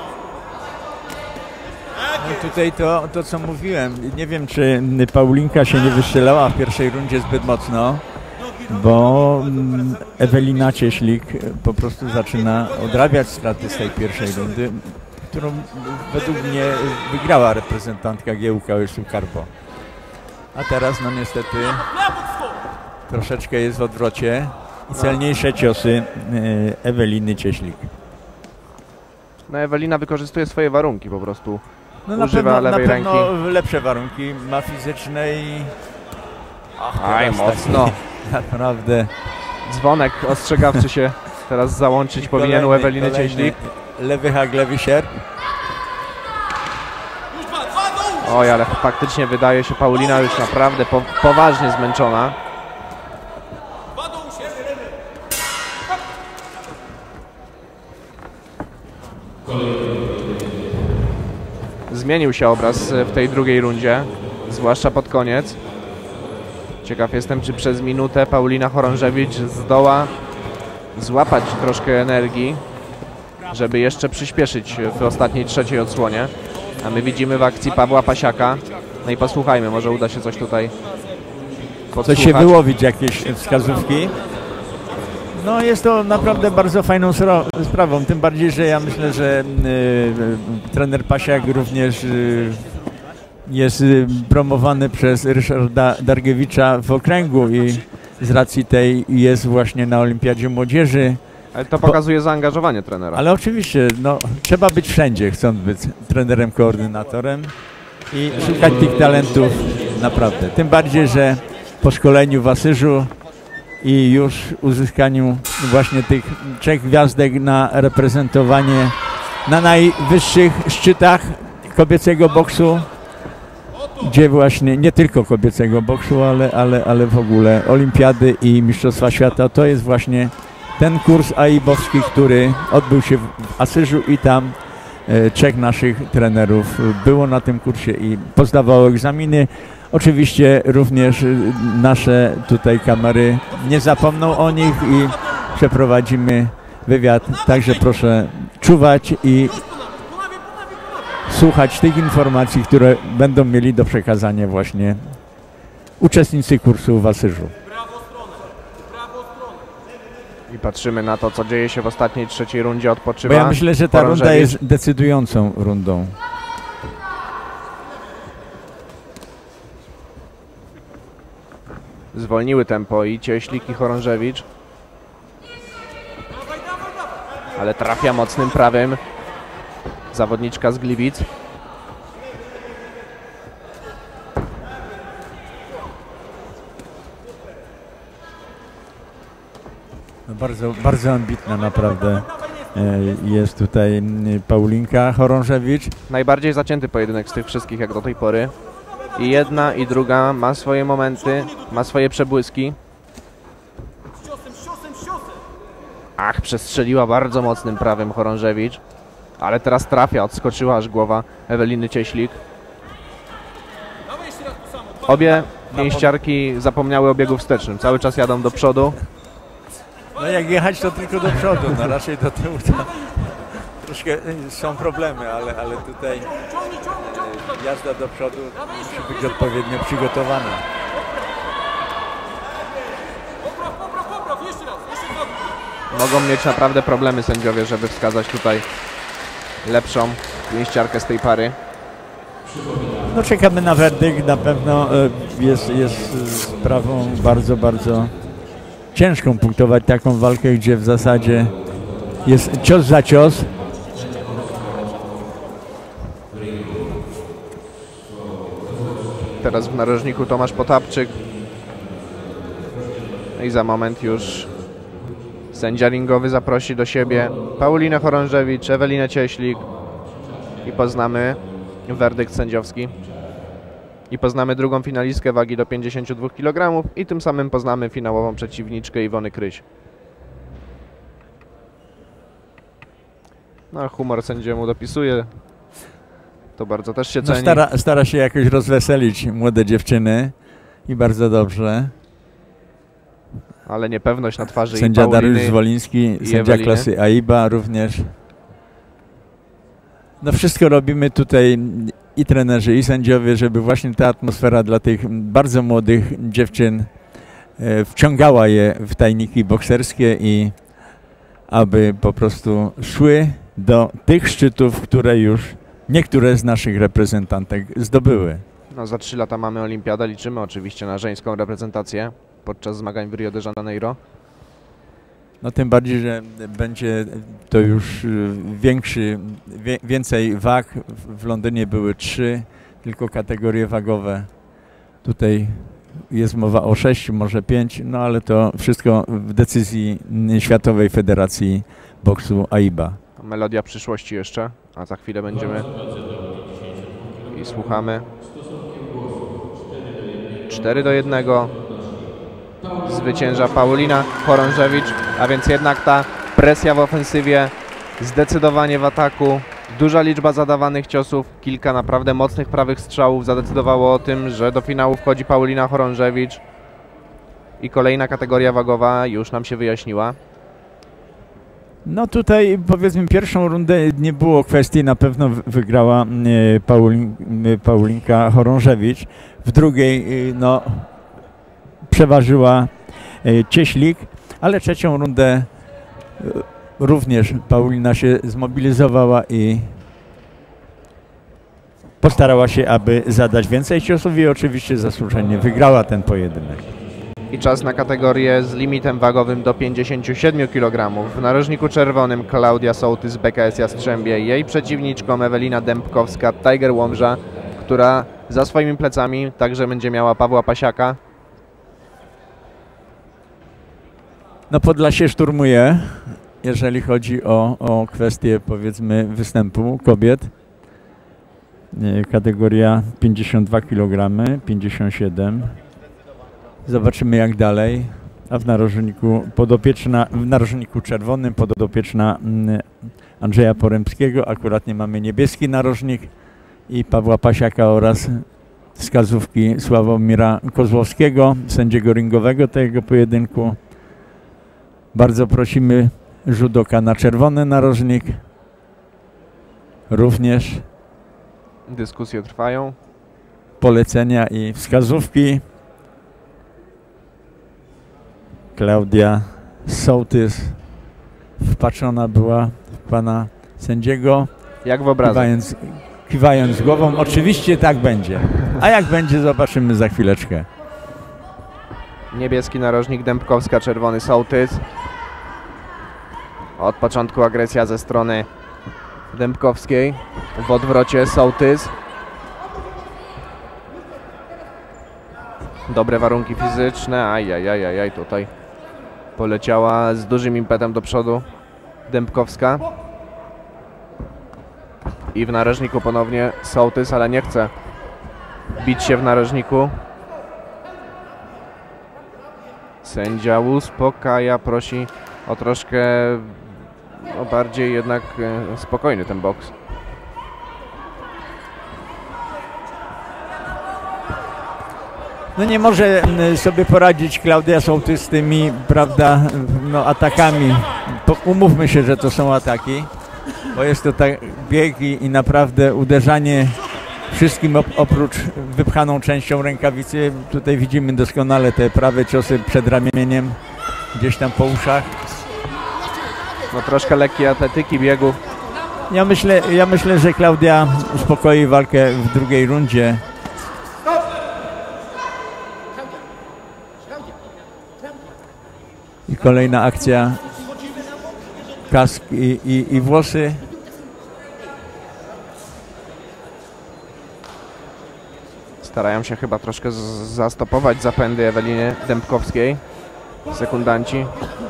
no tutaj to, to co mówiłem, nie wiem czy Paulinka się nie wystrzelała w pierwszej rundzie zbyt mocno, bo mm, Ewelina Cieślik po prostu zaczyna odrabiać straty z tej pierwszej rundy, którą według mnie wygrała reprezentantka G U K O Karpo. A teraz no niestety troszeczkę jest w odwrocie i celniejsze ciosy e, Eweliny Cieślik. No Ewelina wykorzystuje swoje warunki po prostu. No na Używa pewno, lewej na pewno ręki. lepsze warunki, ma fizyczne i... Ach, Aj, teraz mocno. Tak, naprawdę. Dzwonek ostrzegawczy się teraz załączyć powinien u Eweliny kolejny Cieślik. Lewy hak, lewy sierp. Oj, ale faktycznie wydaje się Paulina już naprawdę po, poważnie zmęczona. Zmienił się obraz w tej drugiej rundzie, zwłaszcza pod koniec. Ciekaw jestem, czy przez minutę Paulina Chorążewicz zdoła złapać troszkę energii, żeby jeszcze przyspieszyć w ostatniej trzeciej odsłonie. A my widzimy w akcji Pawła Pasiaka. No i posłuchajmy, może uda się coś tutaj Coś się wyłowić, jakieś wskazówki. No jest to naprawdę bardzo fajną sprawą, tym bardziej, że ja myślę, że y, trener Pasiak również y, jest y, promowany przez Ryszarda Dargiewicza w okręgu i z racji tej jest właśnie na Olimpiadzie Młodzieży. Ale to pokazuje zaangażowanie trenera. Ale oczywiście, no, trzeba być wszędzie, chcąc być trenerem, koordynatorem i szukać tych talentów naprawdę. Tym bardziej, że po szkoleniu w Asyżu i już uzyskaniu właśnie tych trzech gwiazdek na reprezentowanie na najwyższych szczytach kobiecego boksu, gdzie właśnie nie tylko kobiecego boksu, ale, ale, ale w ogóle olimpiady i mistrzostwa świata, to jest właśnie ten kurs A I B-owski, który odbył się w Asyżu i tam e, trzech naszych trenerów było na tym kursie i pozdawało egzaminy. Oczywiście również nasze tutaj kamery nie zapomną o nich i przeprowadzimy wywiad, także proszę czuwać i słuchać tych informacji, które będą mieli do przekazania właśnie uczestnicy kursu w Asyżu. I patrzymy na to, co dzieje się w ostatniej trzeciej rundzie, odpoczywa. Bo ja myślę, że ta Chorążewicz. runda jest decydującą rundą. Zwolniły tempo i Cieślik, i Chorążewicz. Ale trafia mocnym prawym zawodniczka z Gliwic. No bardzo, bardzo ambitna naprawdę jest tutaj Paulinka Chorążewicz. Najbardziej zacięty pojedynek z tych wszystkich jak do tej pory. I jedna, i druga ma swoje momenty, ma swoje przebłyski. Ach, przestrzeliła bardzo mocnym prawym Chorążewicz. Ale teraz trafia, odskoczyła aż głowa Eweliny Cieślik. Obie pięściarki zapomniały o biegu wstecznym, cały czas jadą do przodu. No jak jechać to tylko do przodu, no raczej do tyłu to troszkę są problemy, ale, ale tutaj e, jazda do przodu musi być odpowiednio przygotowana. Mogą mieć naprawdę problemy sędziowie, żeby wskazać tutaj lepszą pięściarkę z tej pary. No czekamy na werdykt, na pewno e, jest, jest sprawą bardzo, bardzo ciężką punktować taką walkę, gdzie w zasadzie jest cios za cios. Teraz w narożniku Tomasz Potapczyk. No i za moment już sędzia ringowy zaprosi do siebie Paulinę Chorążewicz, Ewelinę Cieślik i poznamy werdykt sędziowski. I poznamy drugą finalistkę wagi do pięćdziesięciu dwóch kilogramów i tym samym poznamy finałową przeciwniczkę Iwony Kryś. No, humor sędziemu dopisuje. To bardzo też się No, ceni. stara, stara się jakoś rozweselić młode dziewczyny i bardzo dobrze. Ale niepewność na twarzy Sędzia i Pauliny, Dariusz Zwoliński, i sędzia Eweliny. klasy A I B A również. No wszystko robimy tutaj i trenerzy, i sędziowie, żeby właśnie ta atmosfera dla tych bardzo młodych dziewczyn e, wciągała je w tajniki bokserskie i aby po prostu szły do tych szczytów, które już niektóre z naszych reprezentantek zdobyły. No, za trzy lata mamy olimpiadę, liczymy oczywiście na żeńską reprezentację podczas zmagań w Rio de Janeiro. No tym bardziej, że będzie to już y, większy, wie, więcej wag. W, w Londynie były trzy tylko kategorie wagowe. Tutaj jest mowa o sześciu, może pięć, no ale to wszystko w decyzji Światowej Federacji Boksu A I B A. Melodia przyszłości jeszcze, a za chwilę będziemy i słuchamy. cztery do jednego. Zwycięża Paulina Chorążewicz, a więc jednak ta presja w ofensywie, zdecydowanie w ataku, duża liczba zadawanych ciosów, kilka naprawdę mocnych prawych strzałów zadecydowało o tym, że do finału wchodzi Paulina Chorążewicz i kolejna kategoria wagowa już nam się wyjaśniła. No tutaj powiedzmy pierwszą rundę nie było kwestii, na pewno wygrała y, Paulin, y, Paulinka Chorążewicz. W drugiej y, no przeważyła y, Cieślik, ale trzecią rundę y, również Paulina się zmobilizowała i postarała się, aby zadać więcej ciosów i oczywiście zasłużenie wygrała ten pojedynek. I czas na kategorię z limitem wagowym do pięćdziesięciu siedmiu kilogramów. W narożniku czerwonym Klaudia Sołtys z B K S Jastrzębie. Jej przeciwniczką Ewelina Dębkowska, Tiger Łomża, która za swoimi plecami także będzie miała Pawła Pasiaka. No Podlasie szturmuje, jeżeli chodzi o, o kwestię powiedzmy występu kobiet. Kategoria pięćdziesiąt dwa kilogramy, pięćdziesiąt siedem. Zobaczymy jak dalej. A w narożniku podopieczna, w narożniku czerwonym podopieczna Andrzeja Porębskiego. Akurat nie mamy niebieski narożnik i Pawła Pasiaka oraz wskazówki Sławomira Kozłowskiego, sędziego ringowego tego pojedynku. Bardzo prosimy judoka na czerwony narożnik. Również Dyskusje trwają. polecenia i wskazówki. Klaudia Sołtys wpatrzona była w pana sędziego, Jak w obrazach. kiwając, kiwając głową. Oczywiście tak będzie. A jak będzie, zobaczymy za chwileczkę. Niebieski narożnik Dębkowska, czerwony Sołtys. Od początku agresja ze strony Dębkowskiej. W odwrocie Sołtys. Dobre warunki fizyczne. Ajajajajaj, tutaj poleciała z dużym impetem do przodu Dębkowska. I w narożniku ponownie Sołtys, ale nie chce bić się w narożniku. Sędzia uspokaja, prosi o troszkę No, bardziej jednak e, spokojny ten boks. No nie może mm, sobie poradzić Klaudia Sołtys z tymi, prawda, no, atakami. Po, umówmy się, że to są ataki, bo jest to tak bieg i, i naprawdę uderzanie wszystkim op oprócz wypchaną częścią rękawicy. Tutaj widzimy doskonale te prawe ciosy przed ramieniem, gdzieś tam po uszach. No troszkę lekkiej atletyki, biegu. Ja myślę, ja myślę, że Klaudia uspokoi walkę w drugiej rundzie. I kolejna akcja, kask i, i, i włosy. Starają się chyba troszkę zastopować zapędy Eweliny Dębkowskiej, sekundanci.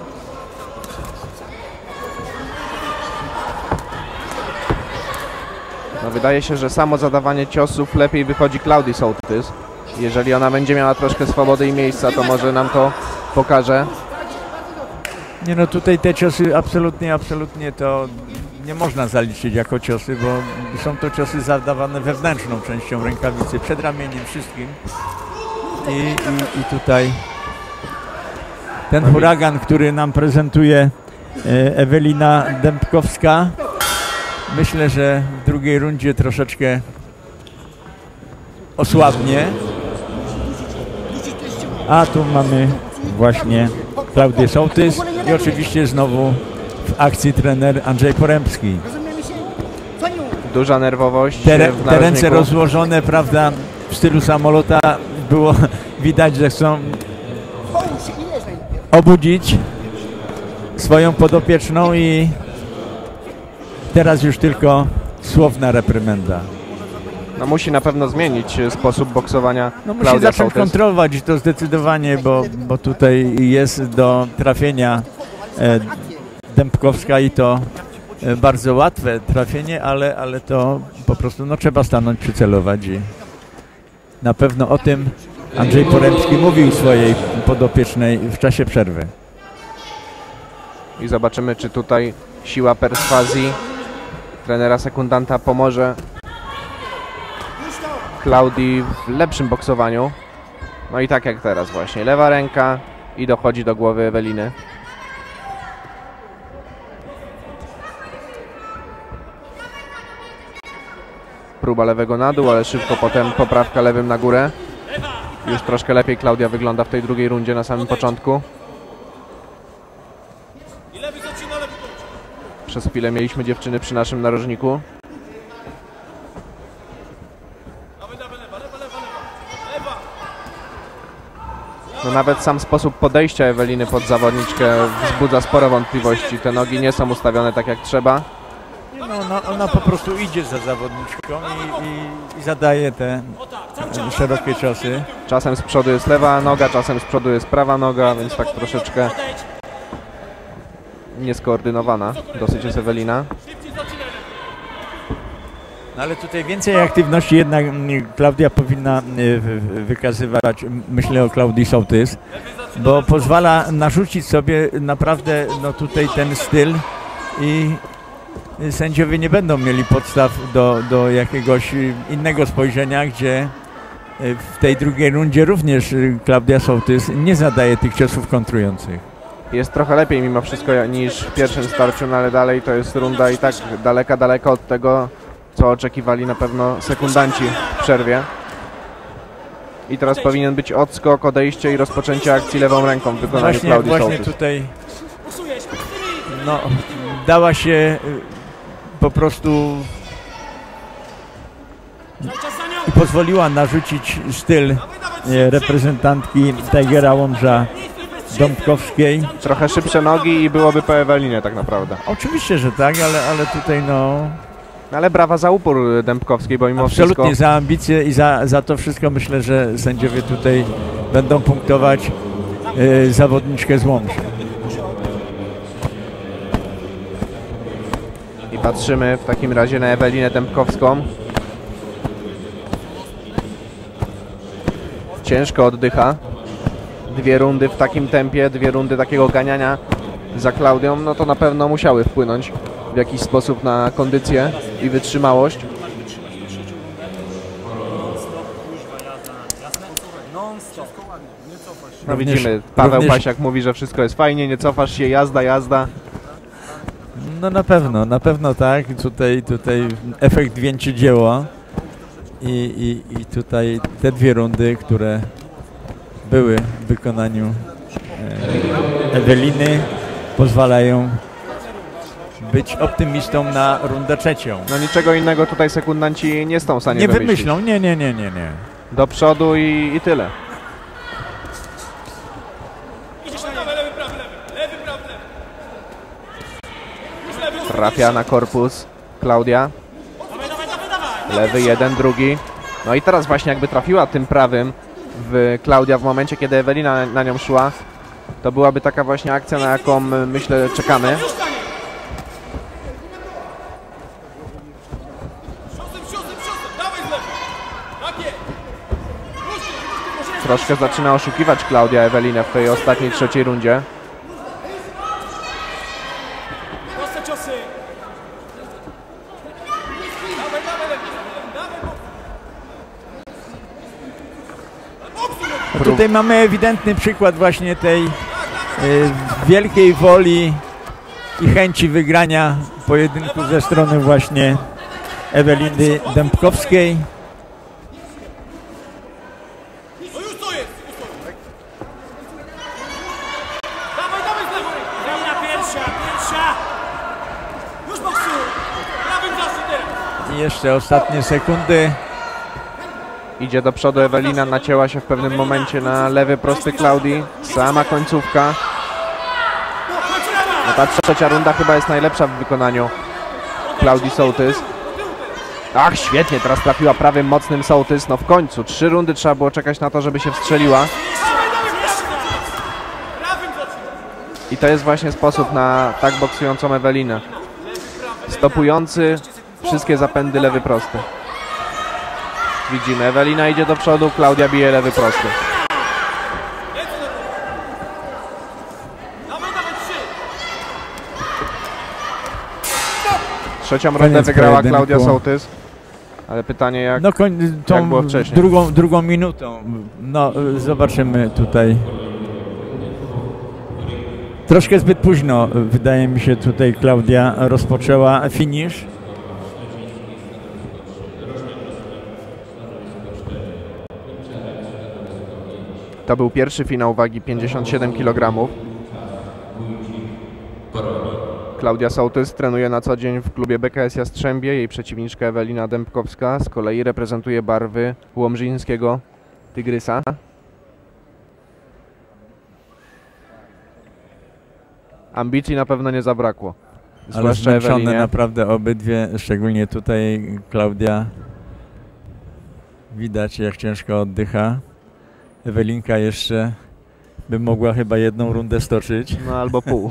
No wydaje się, że samo zadawanie ciosów lepiej wychodzi Klaudii Sołtys. Jeżeli ona będzie miała troszkę swobody i miejsca, to może nam to pokaże. Nie no, tutaj te ciosy absolutnie, absolutnie to nie można zaliczyć jako ciosy, bo są to ciosy zadawane wewnętrzną częścią rękawicy, przed ramieniem, wszystkim. I, i, i tutaj ten huragan, który nam prezentuje Ewelina Dębkowska, myślę, że w drugiej rundzie troszeczkę osłabnie. A tu mamy właśnie Klaudię Sołtys i oczywiście znowu w akcji trener Andrzej Porębski. Duża nerwowość. Te, w te ręce narożniku. rozłożone, prawda, w stylu samolota, było widać, że chcą obudzić swoją podopieczną i teraz już tylko słowna reprymenda. No musi na pewno zmienić sposób boksowania. No musi Klaudia zacząć Sołtys. kontrolować to zdecydowanie, bo, bo tutaj jest do trafienia e, Dębkowska i to e, bardzo łatwe trafienie, ale, ale to po prostu no, trzeba stanąć, przycelować i na pewno o tym Andrzej Porębski mówił swojej podopiecznej w czasie przerwy. I zobaczymy, czy tutaj siła perswazji trenera sekundanta pomoże Klaudii w lepszym boksowaniu. No i tak jak teraz właśnie, lewa ręka i dochodzi do głowy Eweliny. Próba lewego na dół, ale szybko potem poprawka lewym na górę. Już troszkę lepiej Klaudia wygląda w tej drugiej rundzie na samym początku. Przez chwilę mieliśmy dziewczyny przy naszym narożniku. No nawet sam sposób podejścia Eweliny pod zawodniczkę wzbudza sporo wątpliwości. Te nogi nie są ustawione tak jak trzeba. No, ona, ona po prostu idzie za zawodniczką i, i, i zadaje te e, szerokie ciosy. Czasem z przodu jest lewa noga, czasem z przodu jest prawa noga, więc tak troszeczkę nieskoordynowana dosyć jest Ewelina. No ale tutaj więcej aktywności jednak mm, Klaudia powinna y, wy- wykazywać, m- myślę o Klaudii Sołtys, bo pozwala narzucić sobie naprawdę no, tutaj ten styl i y, sędziowie nie będą mieli podstaw do, do jakiegoś y, innego spojrzenia, gdzie y, w tej drugiej rundzie również y, Klaudia Sołtys nie zadaje tych ciosów kontrujących. Jest trochę lepiej mimo wszystko niż w pierwszym starciu, no ale dalej to jest runda i tak daleka, daleka od tego, co oczekiwali na pewno sekundanci w przerwie. I teraz powinien być odskok, odejście i rozpoczęcie akcji lewą ręką w wykonaniu Właśnie, Klaudii właśnie Sołtys. tutaj no, dała się y, po prostu i pozwoliła narzucić styl y, reprezentantki Tigera Łomża Dąbkowskiej. Trochę szybsze nogi i byłoby po Ewelinie tak naprawdę. Oczywiście, że tak, ale, ale tutaj no Ale brawa za upór Dębkowskiej, bo mimo absolutnie wszystko za ambicje i za, za to wszystko myślę, że sędziowie tutaj będą punktować y, zawodniczkę z Łomży. I patrzymy w takim razie na Ewelinę Dębkowską. Ciężko oddycha. Dwie rundy w takim tempie, dwie rundy takiego ganiania za Klaudią, no to na pewno musiały wpłynąć w jakiś sposób na kondycję i wytrzymałość. No widzimy, Paweł również... Pasiak mówi, że wszystko jest fajnie, nie cofasz się, jazda, jazda. No na pewno, na pewno tak. Tutaj, tutaj efekt wieńczy dzieła i, i, i tutaj te dwie rundy, które były w wykonaniu e, Eweliny, pozwalają być optymistą na rundę trzecią. No niczego innego tutaj sekundanci nie są w stanie Nie wymyślić. wymyślą, nie, nie, nie, nie, nie. Do przodu i, i tyle. Trafia na korpus Klaudia. Lewy jeden, drugi. No i teraz właśnie jakby trafiła tym prawym w Klaudia w momencie, kiedy Ewelina na nią szła, to byłaby taka właśnie akcja, na jaką myślę czekamy. Troszkę zaczyna oszukiwać Klaudia Ewelinę w tej ostatniej, trzeciej rundzie. Tutaj mamy ewidentny przykład właśnie tej y, wielkiej woli i chęci wygrania pojedynku ze strony właśnie Eweliny Dębkowskiej. I jeszcze ostatnie sekundy. Idzie do przodu Ewelina, nacięła się w pewnym momencie na lewy prosty Klaudii. Sama końcówka. No ta trzecia runda chyba jest najlepsza w wykonaniu Klaudii Sołtys. Ach, świetnie, teraz trafiła prawym mocnym Sołtys. No w końcu, trzy rundy trzeba było czekać na to, żeby się wstrzeliła. I to jest właśnie sposób na tak boksującą Ewelinę. Stopujący wszystkie zapędy lewy prosty. Widzimy, Ewelina idzie do przodu, Klaudia bije lewy prosty. Trzecią rundę Koniec wygrała pojedynku. Klaudia Sołtys. Ale pytanie jak, No koń, tą jak było wcześniej. Drugą, drugą minutą. No zobaczymy tutaj. Troszkę zbyt późno, wydaje mi się, tutaj Klaudia rozpoczęła finisz. To był pierwszy finał wagi pięćdziesiąt siedem kilogramów. Klaudia Sołtys trenuje na co dzień w klubie B K S Jastrzębie. Jej przeciwniczka Ewelina Dębkowska z kolei reprezentuje barwy łomżyńskiego Tygrysa. Ambicji na pewno nie zabrakło. Ale Zwłaszcza zmęczone Ewelinie. naprawdę obydwie, szczególnie tutaj Klaudia. Widać, jak ciężko oddycha. Ewelinka jeszcze by mogła chyba jedną rundę stoczyć. No albo pół.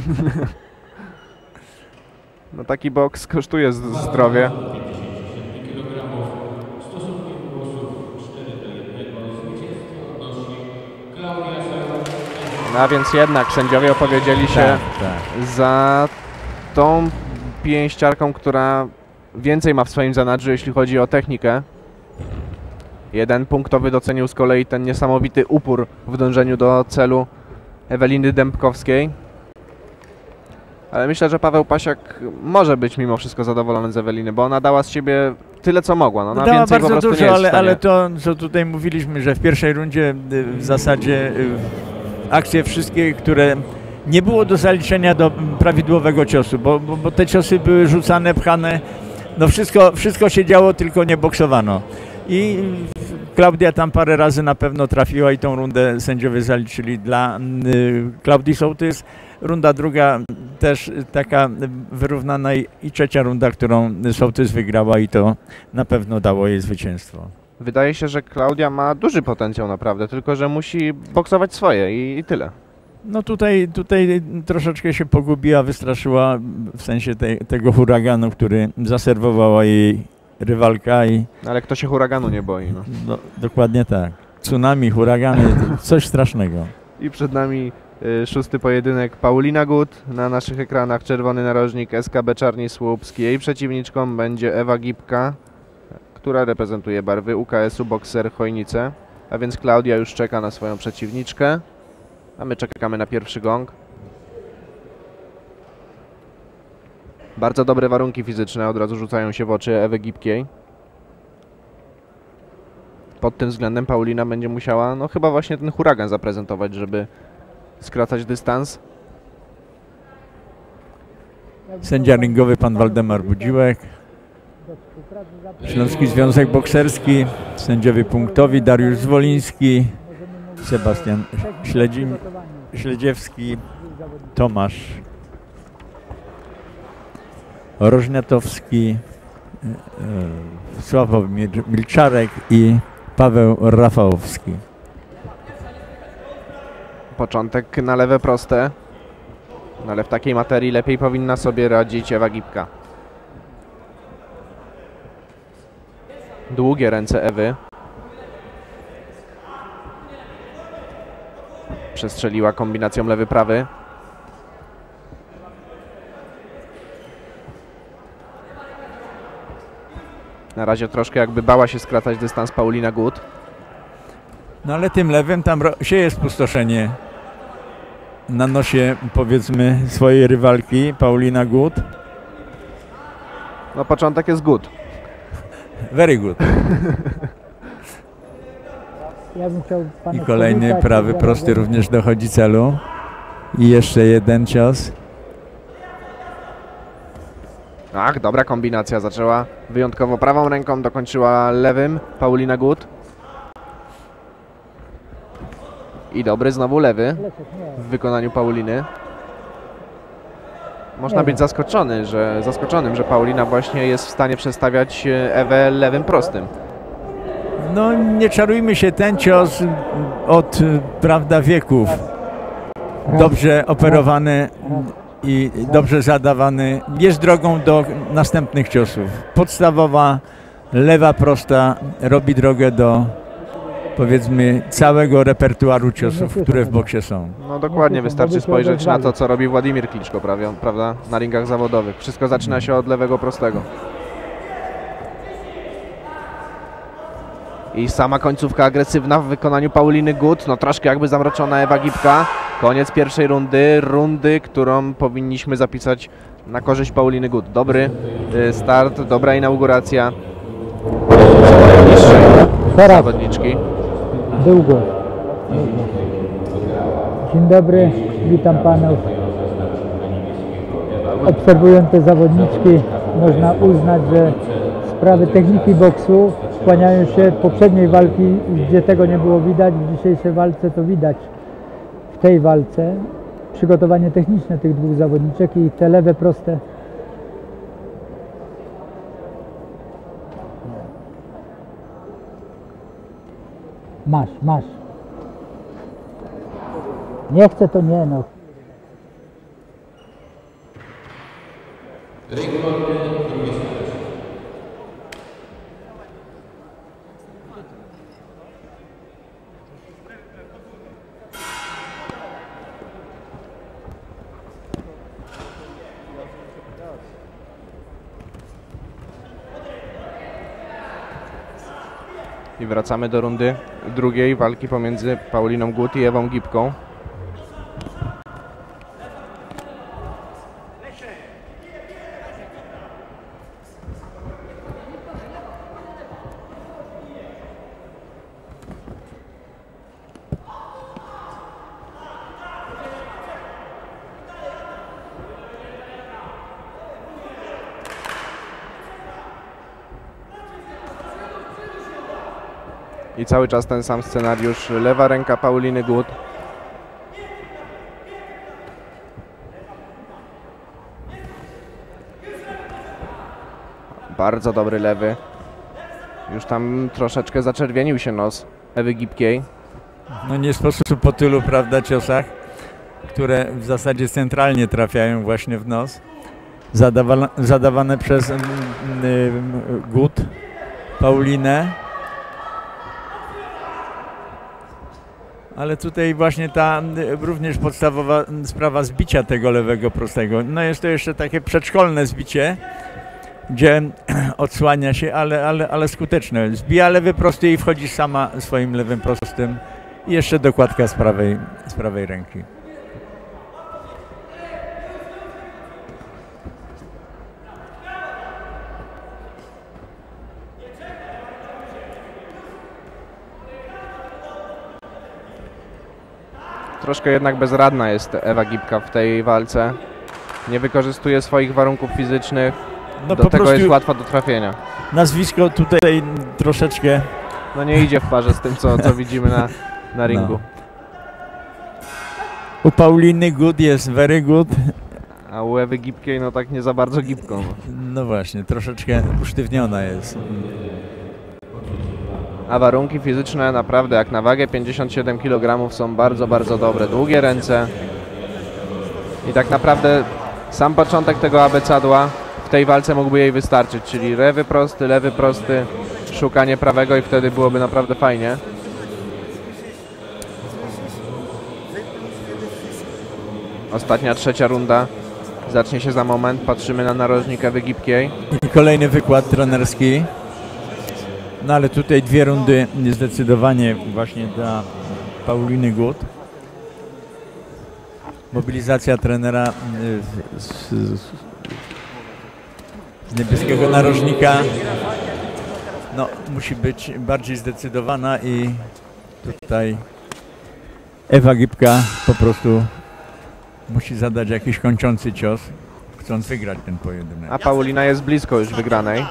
No taki boks kosztuje z- zdrowie. No a więc jednak sędziowie opowiedzieli się Tak, tak. za tą pięściarką, która więcej ma w swoim zanadrzu, jeśli chodzi o technikę. Jeden punktowy docenił z kolei ten niesamowity upór w dążeniu do celu Eweliny Dębkowskiej. Ale myślę, że Paweł Pasiak może być mimo wszystko zadowolony z Eweliny, bo ona dała z siebie tyle, co mogła. No, ona Dała więcej po bardzo prostu dużo, nie jest ale, w stanie. ale to, co tutaj mówiliśmy, że w pierwszej rundzie y, w zasadzie y, akcje wszystkie, które nie było do zaliczenia do mm, prawidłowego ciosu, bo, bo, bo te ciosy były rzucane, pchane, no wszystko, wszystko się działo, tylko nie boksowano. I y, Klaudia tam parę razy na pewno trafiła i tą rundę sędziowie zaliczyli dla y, Klaudii Sołtys. Runda druga też taka wyrównana i, i trzecia runda, którą Sołtys wygrała i to na pewno dało jej zwycięstwo. Wydaje się, że Klaudia ma duży potencjał naprawdę, tylko że musi boksować swoje i, i tyle. No tutaj, tutaj troszeczkę się pogubiła, wystraszyła w sensie te, tego huraganu, który zaserwowała jej rywalka i Ale kto się huraganu nie boi, no. no, dokładnie tak. Tsunami, huragany, coś strasznego. I przed nami y, szósty pojedynek Paulina Gut. Na naszych ekranach czerwony narożnik S K B Czarni Słupsk. Jej przeciwniczką będzie Ewa Gipka, która reprezentuje barwy U K S-u Bokser Chojnice. A więc Klaudia już czeka na swoją przeciwniczkę, a my czekamy na pierwszy gong. Bardzo dobre warunki fizyczne od razu rzucają się w oczy Ewy Gipkiej. Pod tym względem Paulina będzie musiała, no chyba właśnie ten huragan zaprezentować, żeby skracać dystans. Sędzia ringowy pan Waldemar Budziłek. Śląski Związek Bokserski. Sędziowie punktowi Dariusz Zwoliński, Sebastian Śledzi, Śledziewski, Tomasz Rożniatowski, Sławomir Milczarek i Paweł Rafałowski. Początek na lewe proste, no ale w takiej materii lepiej powinna sobie radzić Ewa Gipka. Długie ręce Ewy. Przestrzeliła kombinacją lewy-prawy. Na razie troszkę jakby bała się skracać dystans Paulina Gut. No ale tym lewym tam sieje spustoszenie na nosie, powiedzmy, swojej rywalki Paulina Gut. No początek jest good. Very good. Ja bym chciał I kolejny prawy prosty również dochodzi celu. I jeszcze jeden cios. Tak, dobra kombinacja. Zaczęła wyjątkowo prawą ręką, dokończyła lewym Paulina Gut. I dobry znowu lewy w wykonaniu Pauliny. Można być zaskoczony, że, zaskoczonym, że Paulina właśnie jest w stanie przestawiać Ewę lewym prostym. No nie czarujmy się, ten cios od, prawda, wieków. Dobrze operowany i dobrze zadawany jest drogą do następnych ciosów. Podstawowa lewa prosta robi drogę do, powiedzmy, całego repertuaru ciosów, które w boksie są. No dokładnie, wystarczy spojrzeć na to, co robi Władimir Kliczko, prawda, na ringach zawodowych. Wszystko zaczyna się od lewego prostego. I sama końcówka agresywna w wykonaniu Pauliny Gut. No troszkę jakby zamroczona Ewa Gipka. Koniec pierwszej rundy, rundy, którą powinniśmy zapisać na korzyść Pauliny Gut. Dobry start, dobra inauguracja najbliższej zawodniczki. Długo. Dzień dobry, witam panów. Obserwując te zawodniczki, można uznać, że sprawy techniki boksu skłaniają się poprzedniej walki, gdzie tego nie było widać, w dzisiejszej walce to widać. W tej walce przygotowanie techniczne tych dwóch zawodniczek i te lewe proste. Masz, masz. Nie chcę, to nie, no. I wracamy do rundy drugiej walki pomiędzy Pauliną Gut i Ewą Gipką. I cały czas ten sam scenariusz. Lewa ręka Pauliny Gut. Bardzo dobry lewy. Już tam troszeczkę zaczerwienił się nos Ewy Gipkiej. No nie sposób po tylu, prawda, ciosach, które w zasadzie centralnie trafiają właśnie w nos, zadawane, zadawane przez y, y, Gut, Paulinę. Ale tutaj właśnie ta również podstawowa sprawa zbicia tego lewego prostego. No jest to jeszcze takie przedszkolne zbicie, gdzie odsłania się, ale, ale, ale skuteczne. Zbija lewy prosty i wchodzi sama swoim lewym prostym. I jeszcze dokładka z prawej, z prawej ręki. Troszkę jednak bezradna jest Ewa Gipka w tej walce. Nie wykorzystuje swoich warunków fizycznych. No do po tego prostu jest łatwa do trafienia. Nazwisko tutaj troszeczkę... No nie idzie w parze z tym, co, co widzimy na, na ringu. No. U Pauliny good jest very good. A u Ewy Gipkiej no tak nie za bardzo gipką. No właśnie, troszeczkę usztywniona jest. A warunki fizyczne naprawdę jak na wagę pięćdziesiąt siedem kilogramów są bardzo, bardzo dobre. Długie ręce. I tak naprawdę sam początek tego abecadła w tej walce mógłby jej wystarczyć, czyli lewy prosty, lewy prosty, szukanie prawego i wtedy byłoby naprawdę fajnie. Ostatnia, trzecia runda zacznie się za moment. Patrzymy na narożnik Ewy Gipkiej. I kolejny wykład trenerski. No ale tutaj dwie rundy zdecydowanie właśnie dla Pauliny Good. Mobilizacja trenera z, z, z niebieskiego narożnika no, musi być bardziej zdecydowana i tutaj Ewa Gipka po prostu musi zadać jakiś kończący cios, chcąc wygrać ten pojedynek. A Paulina jest blisko już wygranej.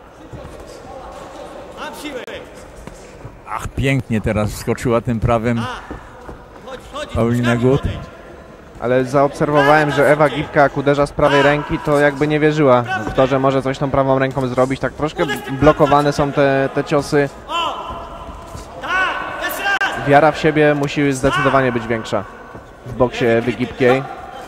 Ach, pięknie teraz wskoczyła tym prawym Paulina Good. Ale zaobserwowałem, że Ewa Gipka jak uderza z prawej ręki, to jakby nie wierzyła w to, że może coś tą prawą ręką zrobić. Tak troszkę blokowane są te, te ciosy. Wiara w siebie musi zdecydowanie być większa w boksie Ewy Gipkiej.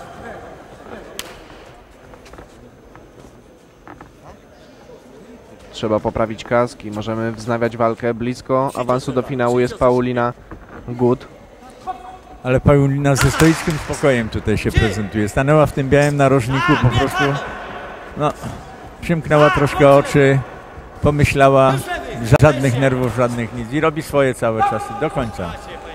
Trzeba poprawić kask i możemy wznawiać walkę. Blisko awansu do finału jest Paulina Good. Ale Paulina ze stoickim spokojem tutaj się prezentuje. Stanęła w tym białym narożniku, po prostu no, przymknęła troszkę oczy, pomyślała, żadnych nerwów, żadnych nic i robi swoje całe czasy do końca.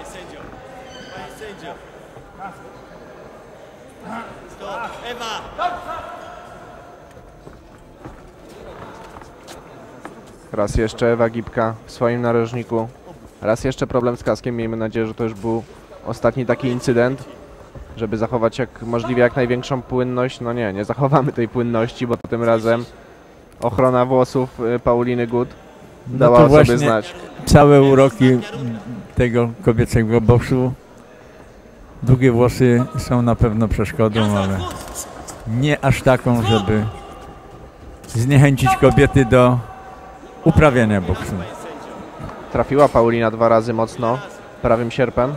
Raz jeszcze Ewa Gipka w swoim narożniku. Raz jeszcze problem z kaskiem. Miejmy nadzieję, że to już był ostatni taki incydent, żeby zachować jak możliwie jak największą płynność. No nie, nie zachowamy tej płynności, bo tym razem ochrona włosów Pauliny Good dała no o sobie znać. Całe uroki tego kobiecego boksu. Długie włosy są na pewno przeszkodą, ale nie aż taką, żeby zniechęcić kobiety do uprawiania boksu. Trafiła Paulina dwa razy mocno prawym sierpem.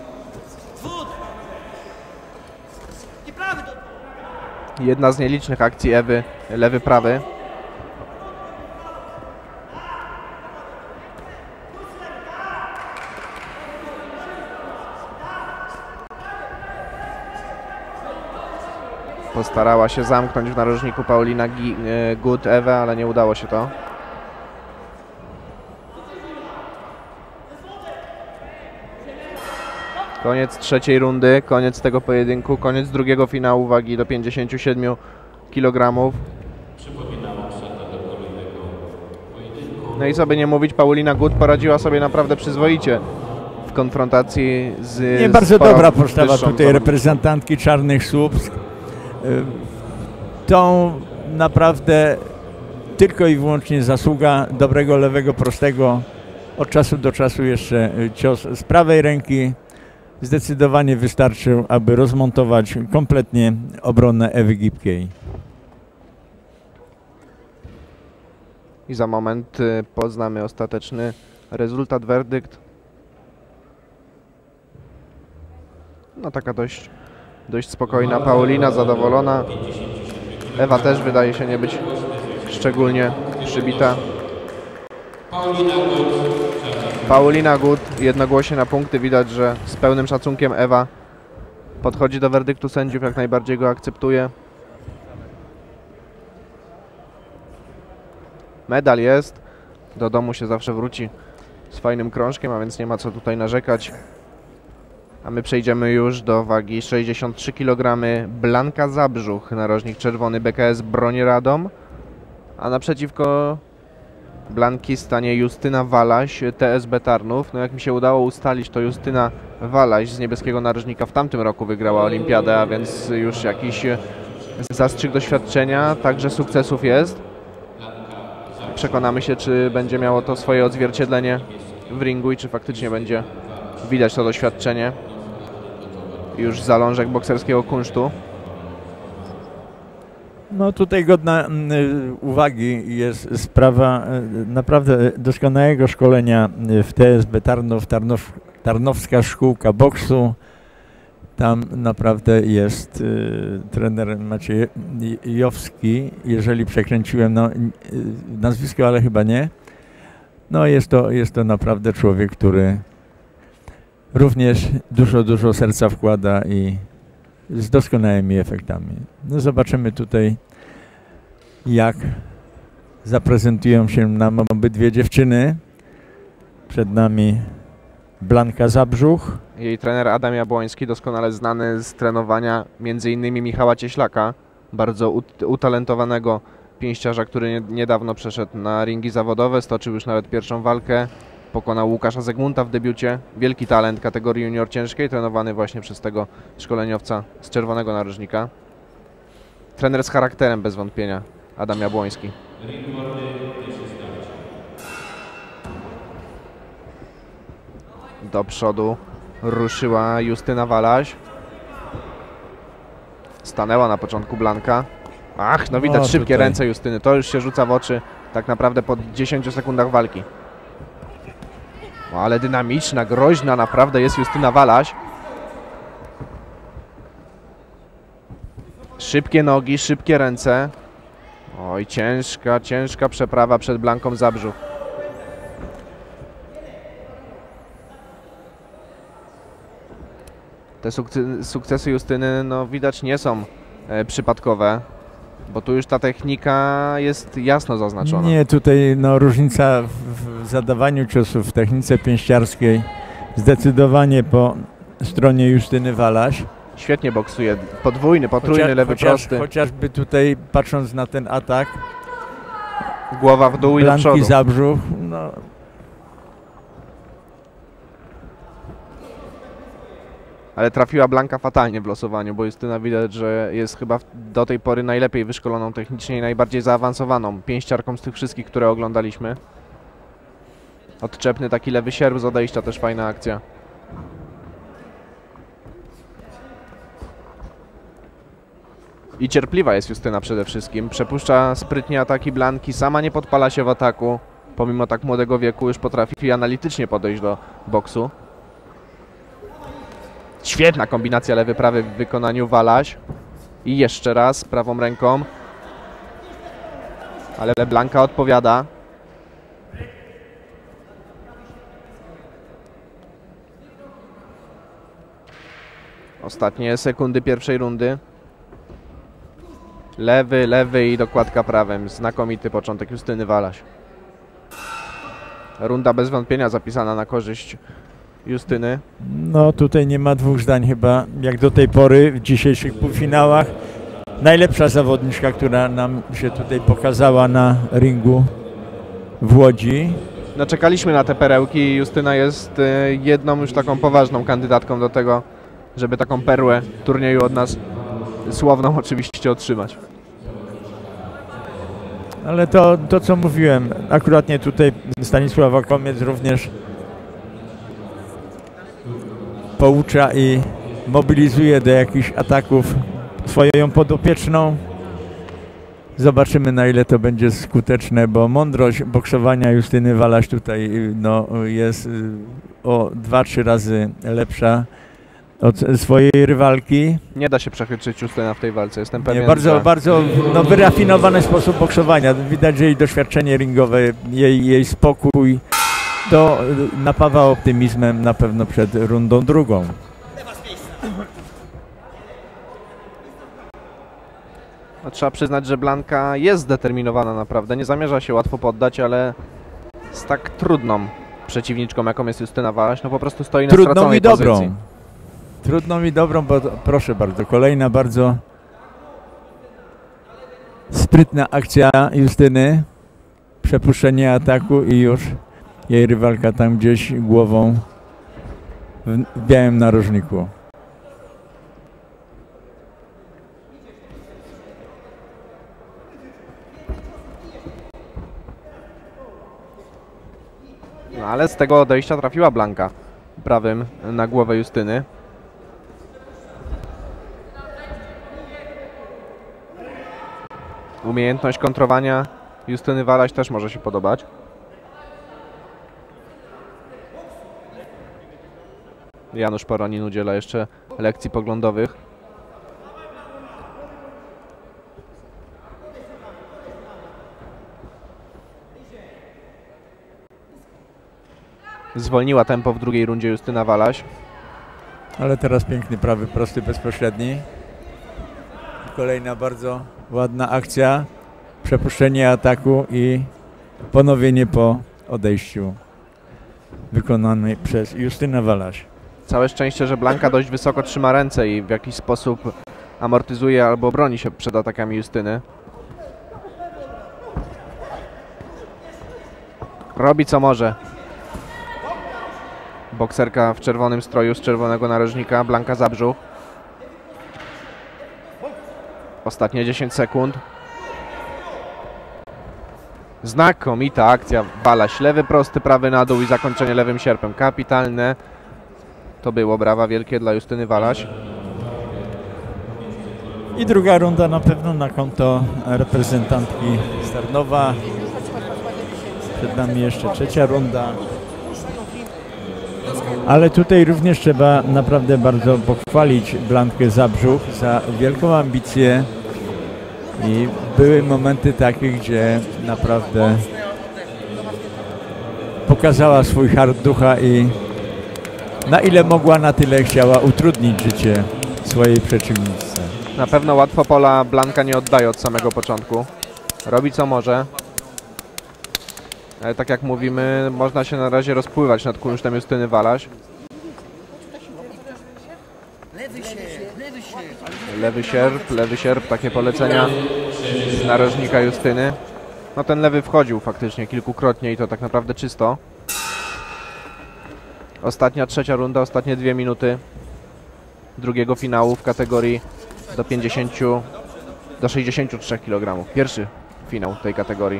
Jedna z nielicznych akcji Ewy, lewy prawy. Postarała się zamknąć w narożniku Paulina Good Ewę, ale nie udało się to. Koniec trzeciej rundy, koniec tego pojedynku, koniec drugiego finału wagi do pięćdziesięciu siedmiu kilogramów. No i co by nie mówić, Paulina Good poradziła sobie naprawdę przyzwoicie w konfrontacji z... Nie, bardzo dobra postawa tutaj reprezentantki Czarnych Słupsk. To naprawdę tylko i wyłącznie zasługa dobrego lewego prostego. Od czasu do czasu jeszcze cios z prawej ręki zdecydowanie wystarczył, aby rozmontować kompletnie obronę Ewy Gipkiej. I za moment poznamy ostateczny rezultat, werdykt. No taka dość, dość spokojna Paulina, zadowolona. Ewa też wydaje się nie być szczególnie przybita. Paulina Gut jednogłośnie na punkty. Widać, że z pełnym szacunkiem Ewa podchodzi do werdyktu sędziów, jak najbardziej go akceptuje. Medal jest. Do domu się zawsze wróci z fajnym krążkiem, a więc nie ma co tutaj narzekać. A my przejdziemy już do wagi sześćdziesiąt trzy kilogramy. Blanka Zabrzuch, narożnik czerwony, B K S Broń Radom. A naprzeciwko Blanki stanie Justyna Walaś, T S B Tarnów. No jak mi się udało ustalić, to Justyna Walaś z niebieskiego narożnika w tamtym roku wygrała olimpiadę, a więc już jakiś zastrzyk doświadczenia, także sukcesów jest. Przekonamy się, czy będzie miało to swoje odzwierciedlenie w ringu i czy faktycznie będzie widać to doświadczenie. Już zalążek bokserskiego kunsztu. No tutaj godna uwagi jest sprawa naprawdę doskonałego szkolenia w T S B Tarnów, Tarnów Tarnowska Szkółka Boksu. Tam naprawdę jest y, trener Maciej Jowski, jeżeli przekręciłem no, y, nazwisko, ale chyba nie. No jest to, jest to naprawdę człowiek, który również dużo, dużo serca wkłada i z doskonałymi efektami. No zobaczymy tutaj, jak zaprezentują się nam obydwie dziewczyny. Przed nami Blanka Zabrzuch. Jej trener Adam Jabłoński, doskonale znany z trenowania między innymi Michała Cieślaka, bardzo ut utalentowanego pięściarza, który nie, niedawno przeszedł na ringi zawodowe, stoczył już nawet pierwszą walkę, pokonał Łukasza Zegmunta w debiucie. Wielki talent kategorii junior ciężkiej, trenowany właśnie przez tego szkoleniowca z czerwonego narożnika. Trener z charakterem bez wątpienia, Adam Jabłoński. Do przodu ruszyła Justyna Walaś. Stanęła na początku Blanka. Ach, no widać no, szybkie tutaj. ręce Justyny. To już się rzuca w oczy tak naprawdę po dziesięciu sekundach walki. No, ale dynamiczna, groźna naprawdę jest Justyna Walaś. Szybkie nogi, szybkie ręce. Oj, ciężka, ciężka przeprawa przed Blanką Zabrzuch. Te sukcesy Justyny, no widać, nie są e, przypadkowe, bo tu już ta technika jest jasno zaznaczona. Nie, tutaj no, różnica w, w zadawaniu ciosów w technice pięściarskiej zdecydowanie po stronie Justyny Walaś. Świetnie boksuje, podwójny, potrójny, Chociaż, lewy chociaż, prosty. Chociażby tutaj, patrząc na ten atak, głowa w dół i do Blanki przodu. Zabrzuch, no, Ale trafiła Blanka fatalnie w losowaniu, bo Justyna widać, że jest chyba do tej pory najlepiej wyszkoloną technicznie i najbardziej zaawansowaną pięściarką z tych wszystkich, które oglądaliśmy. Odczepny taki lewy sierp z odejścia, też fajna akcja. I cierpliwa jest Justyna przede wszystkim. Przepuszcza sprytnie ataki Blanki, sama nie podpala się w ataku. Pomimo tak młodego wieku już potrafi analitycznie podejść do boksu. Świetna kombinacja lewy-prawy w wykonaniu Walaś. I jeszcze raz prawą ręką. Ale Blanka odpowiada. Ostatnie sekundy pierwszej rundy. Lewy, lewy i dokładka prawym. Znakomity początek Justyny Walaś. Runda bez wątpienia zapisana na korzyść Justyny. no tutaj nie ma dwóch zdań chyba, jak do tej pory w dzisiejszych półfinałach. Najlepsza zawodniczka, która nam się tutaj pokazała na ringu w Łodzi. No czekaliśmy na te perełki i Justyna jest y, jedną już taką poważną kandydatką do tego, żeby taką perłę turnieju od nas, słowną oczywiście, otrzymać. Ale to, to co mówiłem, akuratnie tutaj Stanisława Komiec również poucza i mobilizuje do jakichś ataków swoją podopieczną. Zobaczymy, na ile to będzie skuteczne, bo mądrość boksowania Justyny Walaś tutaj no, jest o dwa trzy razy lepsza od swojej rywalki. Nie da się przechytrzyć Justyna w tej walce, jestem pewien. Nie, bardzo, że... bardzo no, wyrafinowany sposób boksowania. Widać, że jej doświadczenie ringowe, jej, jej spokój to napawa optymizmem na pewno przed rundą drugą. No, trzeba przyznać, że Blanka jest zdeterminowana naprawdę, nie zamierza się łatwo poddać, ale z tak trudną przeciwniczką, jaką jest Justyna Walaś, no po prostu stoi na Trudną straconej i dobrą. pozycji. Trudną i dobrą, bo to, proszę bardzo, kolejna bardzo sprytna akcja Justyny. Przepuszczenie ataku i już jej rywalka tam gdzieś głową w, w białym narożniku. No ale z tego odejścia trafiła Blanka prawym na głowę Justyny. Umiejętność kontrowania Justyny Walaś też może się podobać. Janusz Poronin udziela jeszcze lekcji poglądowych. Zwolniła tempo w drugiej rundzie Justyna Walaś. Ale teraz piękny prawy prosty bezpośredni. Kolejna bardzo ładna akcja. Przepuszczenie ataku i ponowienie po odejściu wykonanej przez Justynę Walaś. Całe szczęście, że Blanka dość wysoko trzyma ręce i w jakiś sposób amortyzuje albo broni się przed atakami Justyny. Robi co może. Bokserka w czerwonym stroju z czerwonego narożnika, Blanka Zabrzuch. Ostatnie dziesięć sekund. Znakomita akcja Walaś. Lewy prosty, prawy na dół i zakończenie lewym sierpem. Kapitalne to było. Brawa wielkie dla Justyny Walaś. I druga runda na pewno na konto reprezentantki z Tarnowa. Przed nami jeszcze trzecia runda. Ale tutaj również trzeba naprawdę bardzo pochwalić Blankę Zabrzuch za wielką ambicję i były momenty takie, gdzie naprawdę pokazała swój hart ducha i na ile mogła, na tyle chciała utrudnić życie swojej przeciwniczce. Na pewno łatwo pola Blanka nie oddaje od samego początku. Robi co może. Ale tak jak mówimy, można się na razie rozpływać nad kunsztem Justyny Walaś. Lewy sierp, lewy sierp, takie polecenia z narożnika Justyny. No ten lewy wchodził faktycznie kilkukrotnie i to tak naprawdę czysto. Ostatnia, trzecia runda, ostatnie dwie minuty drugiego finału w kategorii do pięćdziesięciu, do sześćdziesięciu trzech kilogramów. Pierwszy finał tej kategorii.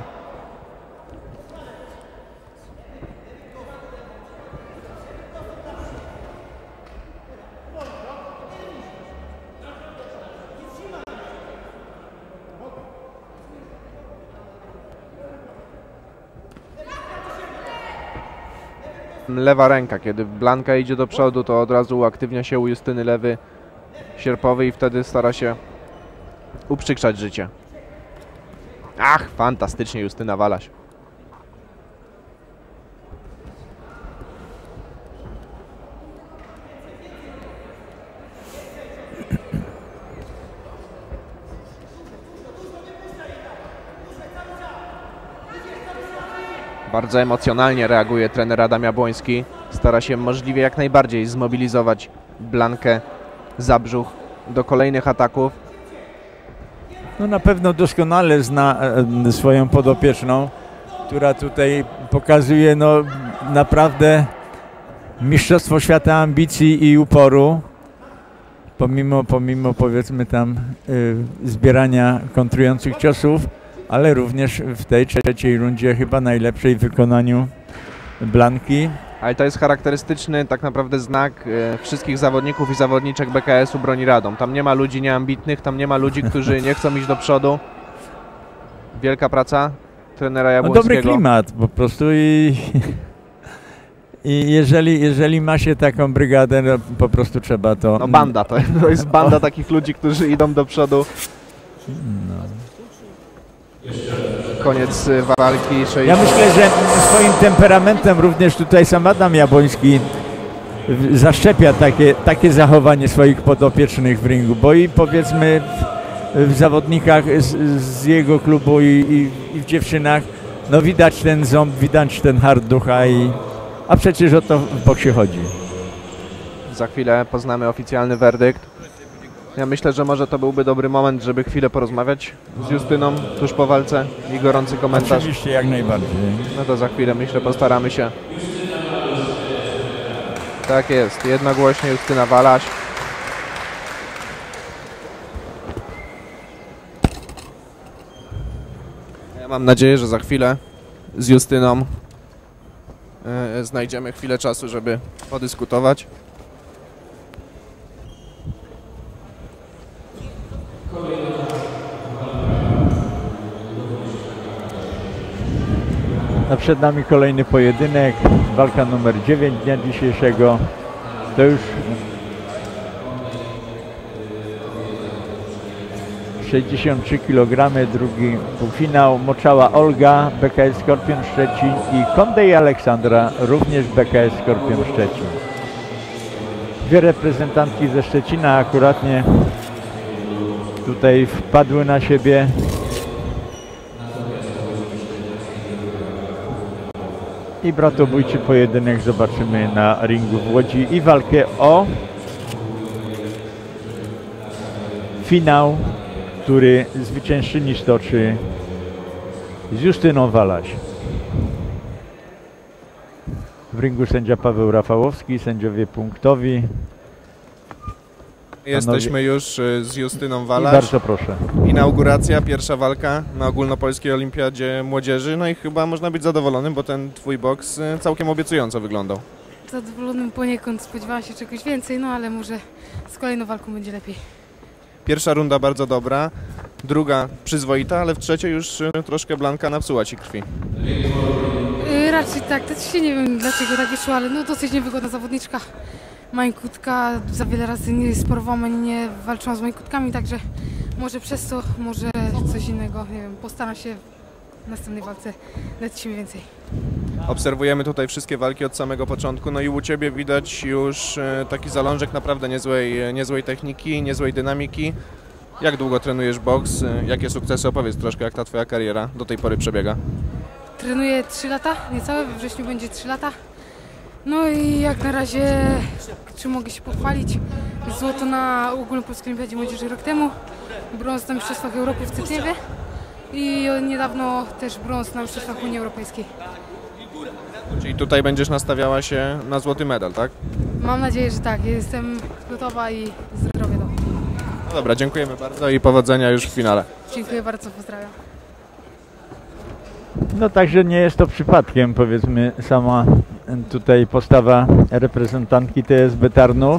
Lewa ręka, kiedy Blanka idzie do przodu, to od razu uaktywnia się u Justyny lewy sierpowy i wtedy stara się uprzykrzać życie. Ach, fantastycznie Justyna Walaś. Bardzo emocjonalnie reaguje trener Adam Jabłoński. Stara się możliwie jak najbardziej zmobilizować Blankę Zabrzuch do kolejnych ataków. No na pewno doskonale zna e, swoją podopieczną, która tutaj pokazuje no naprawdę mistrzostwo świata ambicji i uporu. Pomimo, pomimo powiedzmy tam y, zbierania kontrujących ciosów, ale również w tej trzeciej rundzie chyba najlepszej w wykonaniu Blanki. Ale to jest charakterystyczny tak naprawdę znak e, wszystkich zawodników i zawodniczek B K S-u Broni Radom. Tam nie ma ludzi nieambitnych, tam nie ma ludzi, którzy nie chcą iść do przodu. Wielka praca trenera No Jabłońskiego. dobry klimat po prostu i, i jeżeli, jeżeli ma się taką brygadę, no po prostu trzeba to... No banda, to, to jest banda takich ludzi, którzy idą do przodu. No. koniec y, walki. Ja myślę, że swoim temperamentem również tutaj sam Adam Jabłoński w- zaszczepia takie, takie zachowanie swoich podopiecznych w ringu, bo i powiedzmy w, w zawodnikach z, z jego klubu i, i, i w dziewczynach, no widać ten ząb, widać ten hard ducha, i, a przecież o to w boksie chodzi. Za chwilę poznamy oficjalny werdykt. Ja myślę, że może to byłby dobry moment, żeby chwilę porozmawiać z Justyną tuż po walce i gorący komentarz. Oczywiście, jak najbardziej. No to za chwilę, myślę, postaramy się. Tak jest, jednogłośnie Justyna Walaś. Ja mam nadzieję, że za chwilę z Justyną e, znajdziemy chwilę czasu, żeby podyskutować. A przed nami kolejny pojedynek, walka numer dziewięć dnia dzisiejszego. To już sześćdziesiąt trzy kilogramy, drugi półfinał. Moczała Olga, B K S Skorpion Szczecin, i Kondej Aleksandra, również B K S Skorpion Szczecin. Dwie reprezentantki ze Szczecina akuratnie tutaj wpadły na siebie. I bratobójczy pojedynek zobaczymy na ringu w Łodzi i walkę o finał, który zwyciężczyni stoczy z Justyną Walaś. W ringu sędzia Paweł Rafałowski, sędziowie punktowi. Jesteśmy już y, z Justyną I Walaś. bardzo proszę. Inauguracja, pierwsza walka na ogólnopolskiej olimpiadzie młodzieży. No i chyba można być zadowolonym, bo ten twój boks y, całkiem obiecująco wyglądał. Zadowolonym poniekąd, spodziewałam się czegoś więcej, no ale może z kolejną walką będzie lepiej. Pierwsza runda bardzo dobra, druga przyzwoita, ale w trzeciej już y, troszkę Blanka napsuła ci krwi. Yy, raczej tak, to się nie wiem dlaczego tak wyszło, ale no dosyć niewygodna zawodniczka. Mańkutka, za wiele razy nie sparowałam ani nie walczyłam z mańkutkami, także może przez to, może coś innego, nie wiem, postaram się w następnej walce dać się więcej. Obserwujemy tutaj wszystkie walki od samego początku, no i u ciebie widać już y, taki zalążek naprawdę niezłej, y, niezłej techniki, niezłej dynamiki. Jak długo trenujesz boks? Y, jakie sukcesy? Opowiedz troszkę, jak ta twoja kariera do tej pory przebiega. Trenuję trzy lata, niecałe, we wrześniu będzie trzy lata. No i jak na razie, czy mogę się pochwalić, złoto na ogólnopolskiej olimpiadzie młodzieży rok temu, brąz na mistrzostwach Europy w Cytniewie i niedawno też brąz na mistrzostwach Unii Europejskiej. Czyli tutaj będziesz nastawiała się na złoty medal, tak? Mam nadzieję, że tak, jestem gotowa i zdrowie do. No dobra, dziękujemy bardzo i powodzenia już w finale. Dziękuję bardzo, pozdrawiam. No także nie jest to przypadkiem, powiedzmy, sama tutaj postawa reprezentantki T S B Tarnów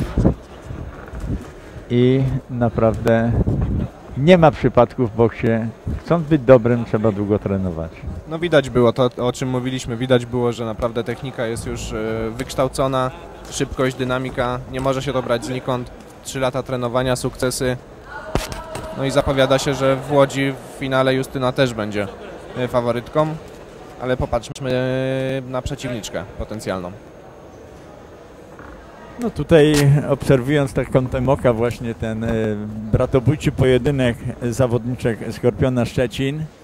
i naprawdę nie ma przypadków w boksie. Chcąc być dobrym, trzeba długo trenować. No widać było to, o czym mówiliśmy, widać było, że naprawdę technika jest już e, wykształcona, szybkość, dynamika, nie może się to brać znikąd. Trzy lata trenowania, sukcesy. No i zapowiada się, że w Łodzi w finale Justyna też będzie e, faworytką, ale popatrzmy e, na przeciwniczkę potencjalną. No tutaj obserwując tak kątem oka właśnie ten y, bratobójczy pojedynek zawodniczek Skorpiona Szczecin, y,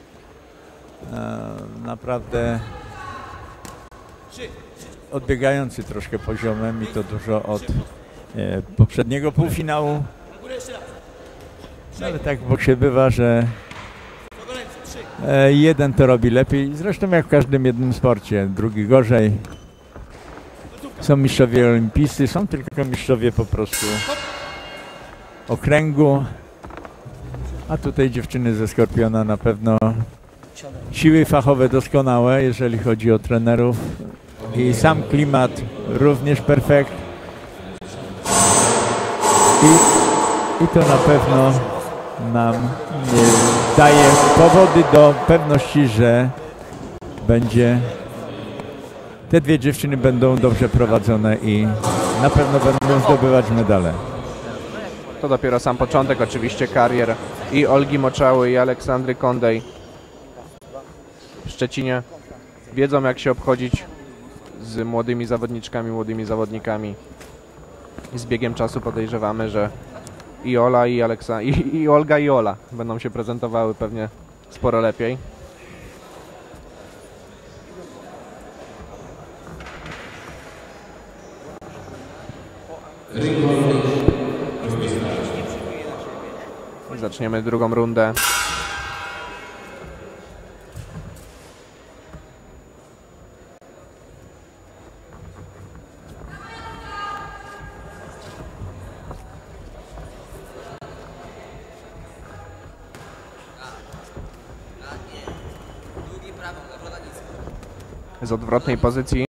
naprawdę odbiegający troszkę poziomem i to dużo od y, poprzedniego półfinału, no, ale tak w boksie bywa, że y, jeden to robi lepiej, zresztą jak w każdym jednym sporcie, drugi gorzej. Są mistrzowie olimpijscy, są tylko mistrzowie po prostu okręgu, a tutaj dziewczyny ze Skorpiona na pewno siły fachowe doskonałe, jeżeli chodzi o trenerów i sam klimat również perfekt i, i to na pewno nam nie daje powody do pewności, że będzie te dwie dziewczyny będą dobrze prowadzone i na pewno będą zdobywać medale. To dopiero sam początek oczywiście karier i Olgi Moczały, i Aleksandry Kondej. w Szczecinie wiedzą, jak się obchodzić z młodymi zawodniczkami, młodymi zawodnikami. I z biegiem czasu podejrzewamy, że i Ola, i, Aleksa, i, i Olga, i Ola będą się prezentowały pewnie sporo lepiej. Zaczniemy drugą rundę. Z odwrotnej pozycji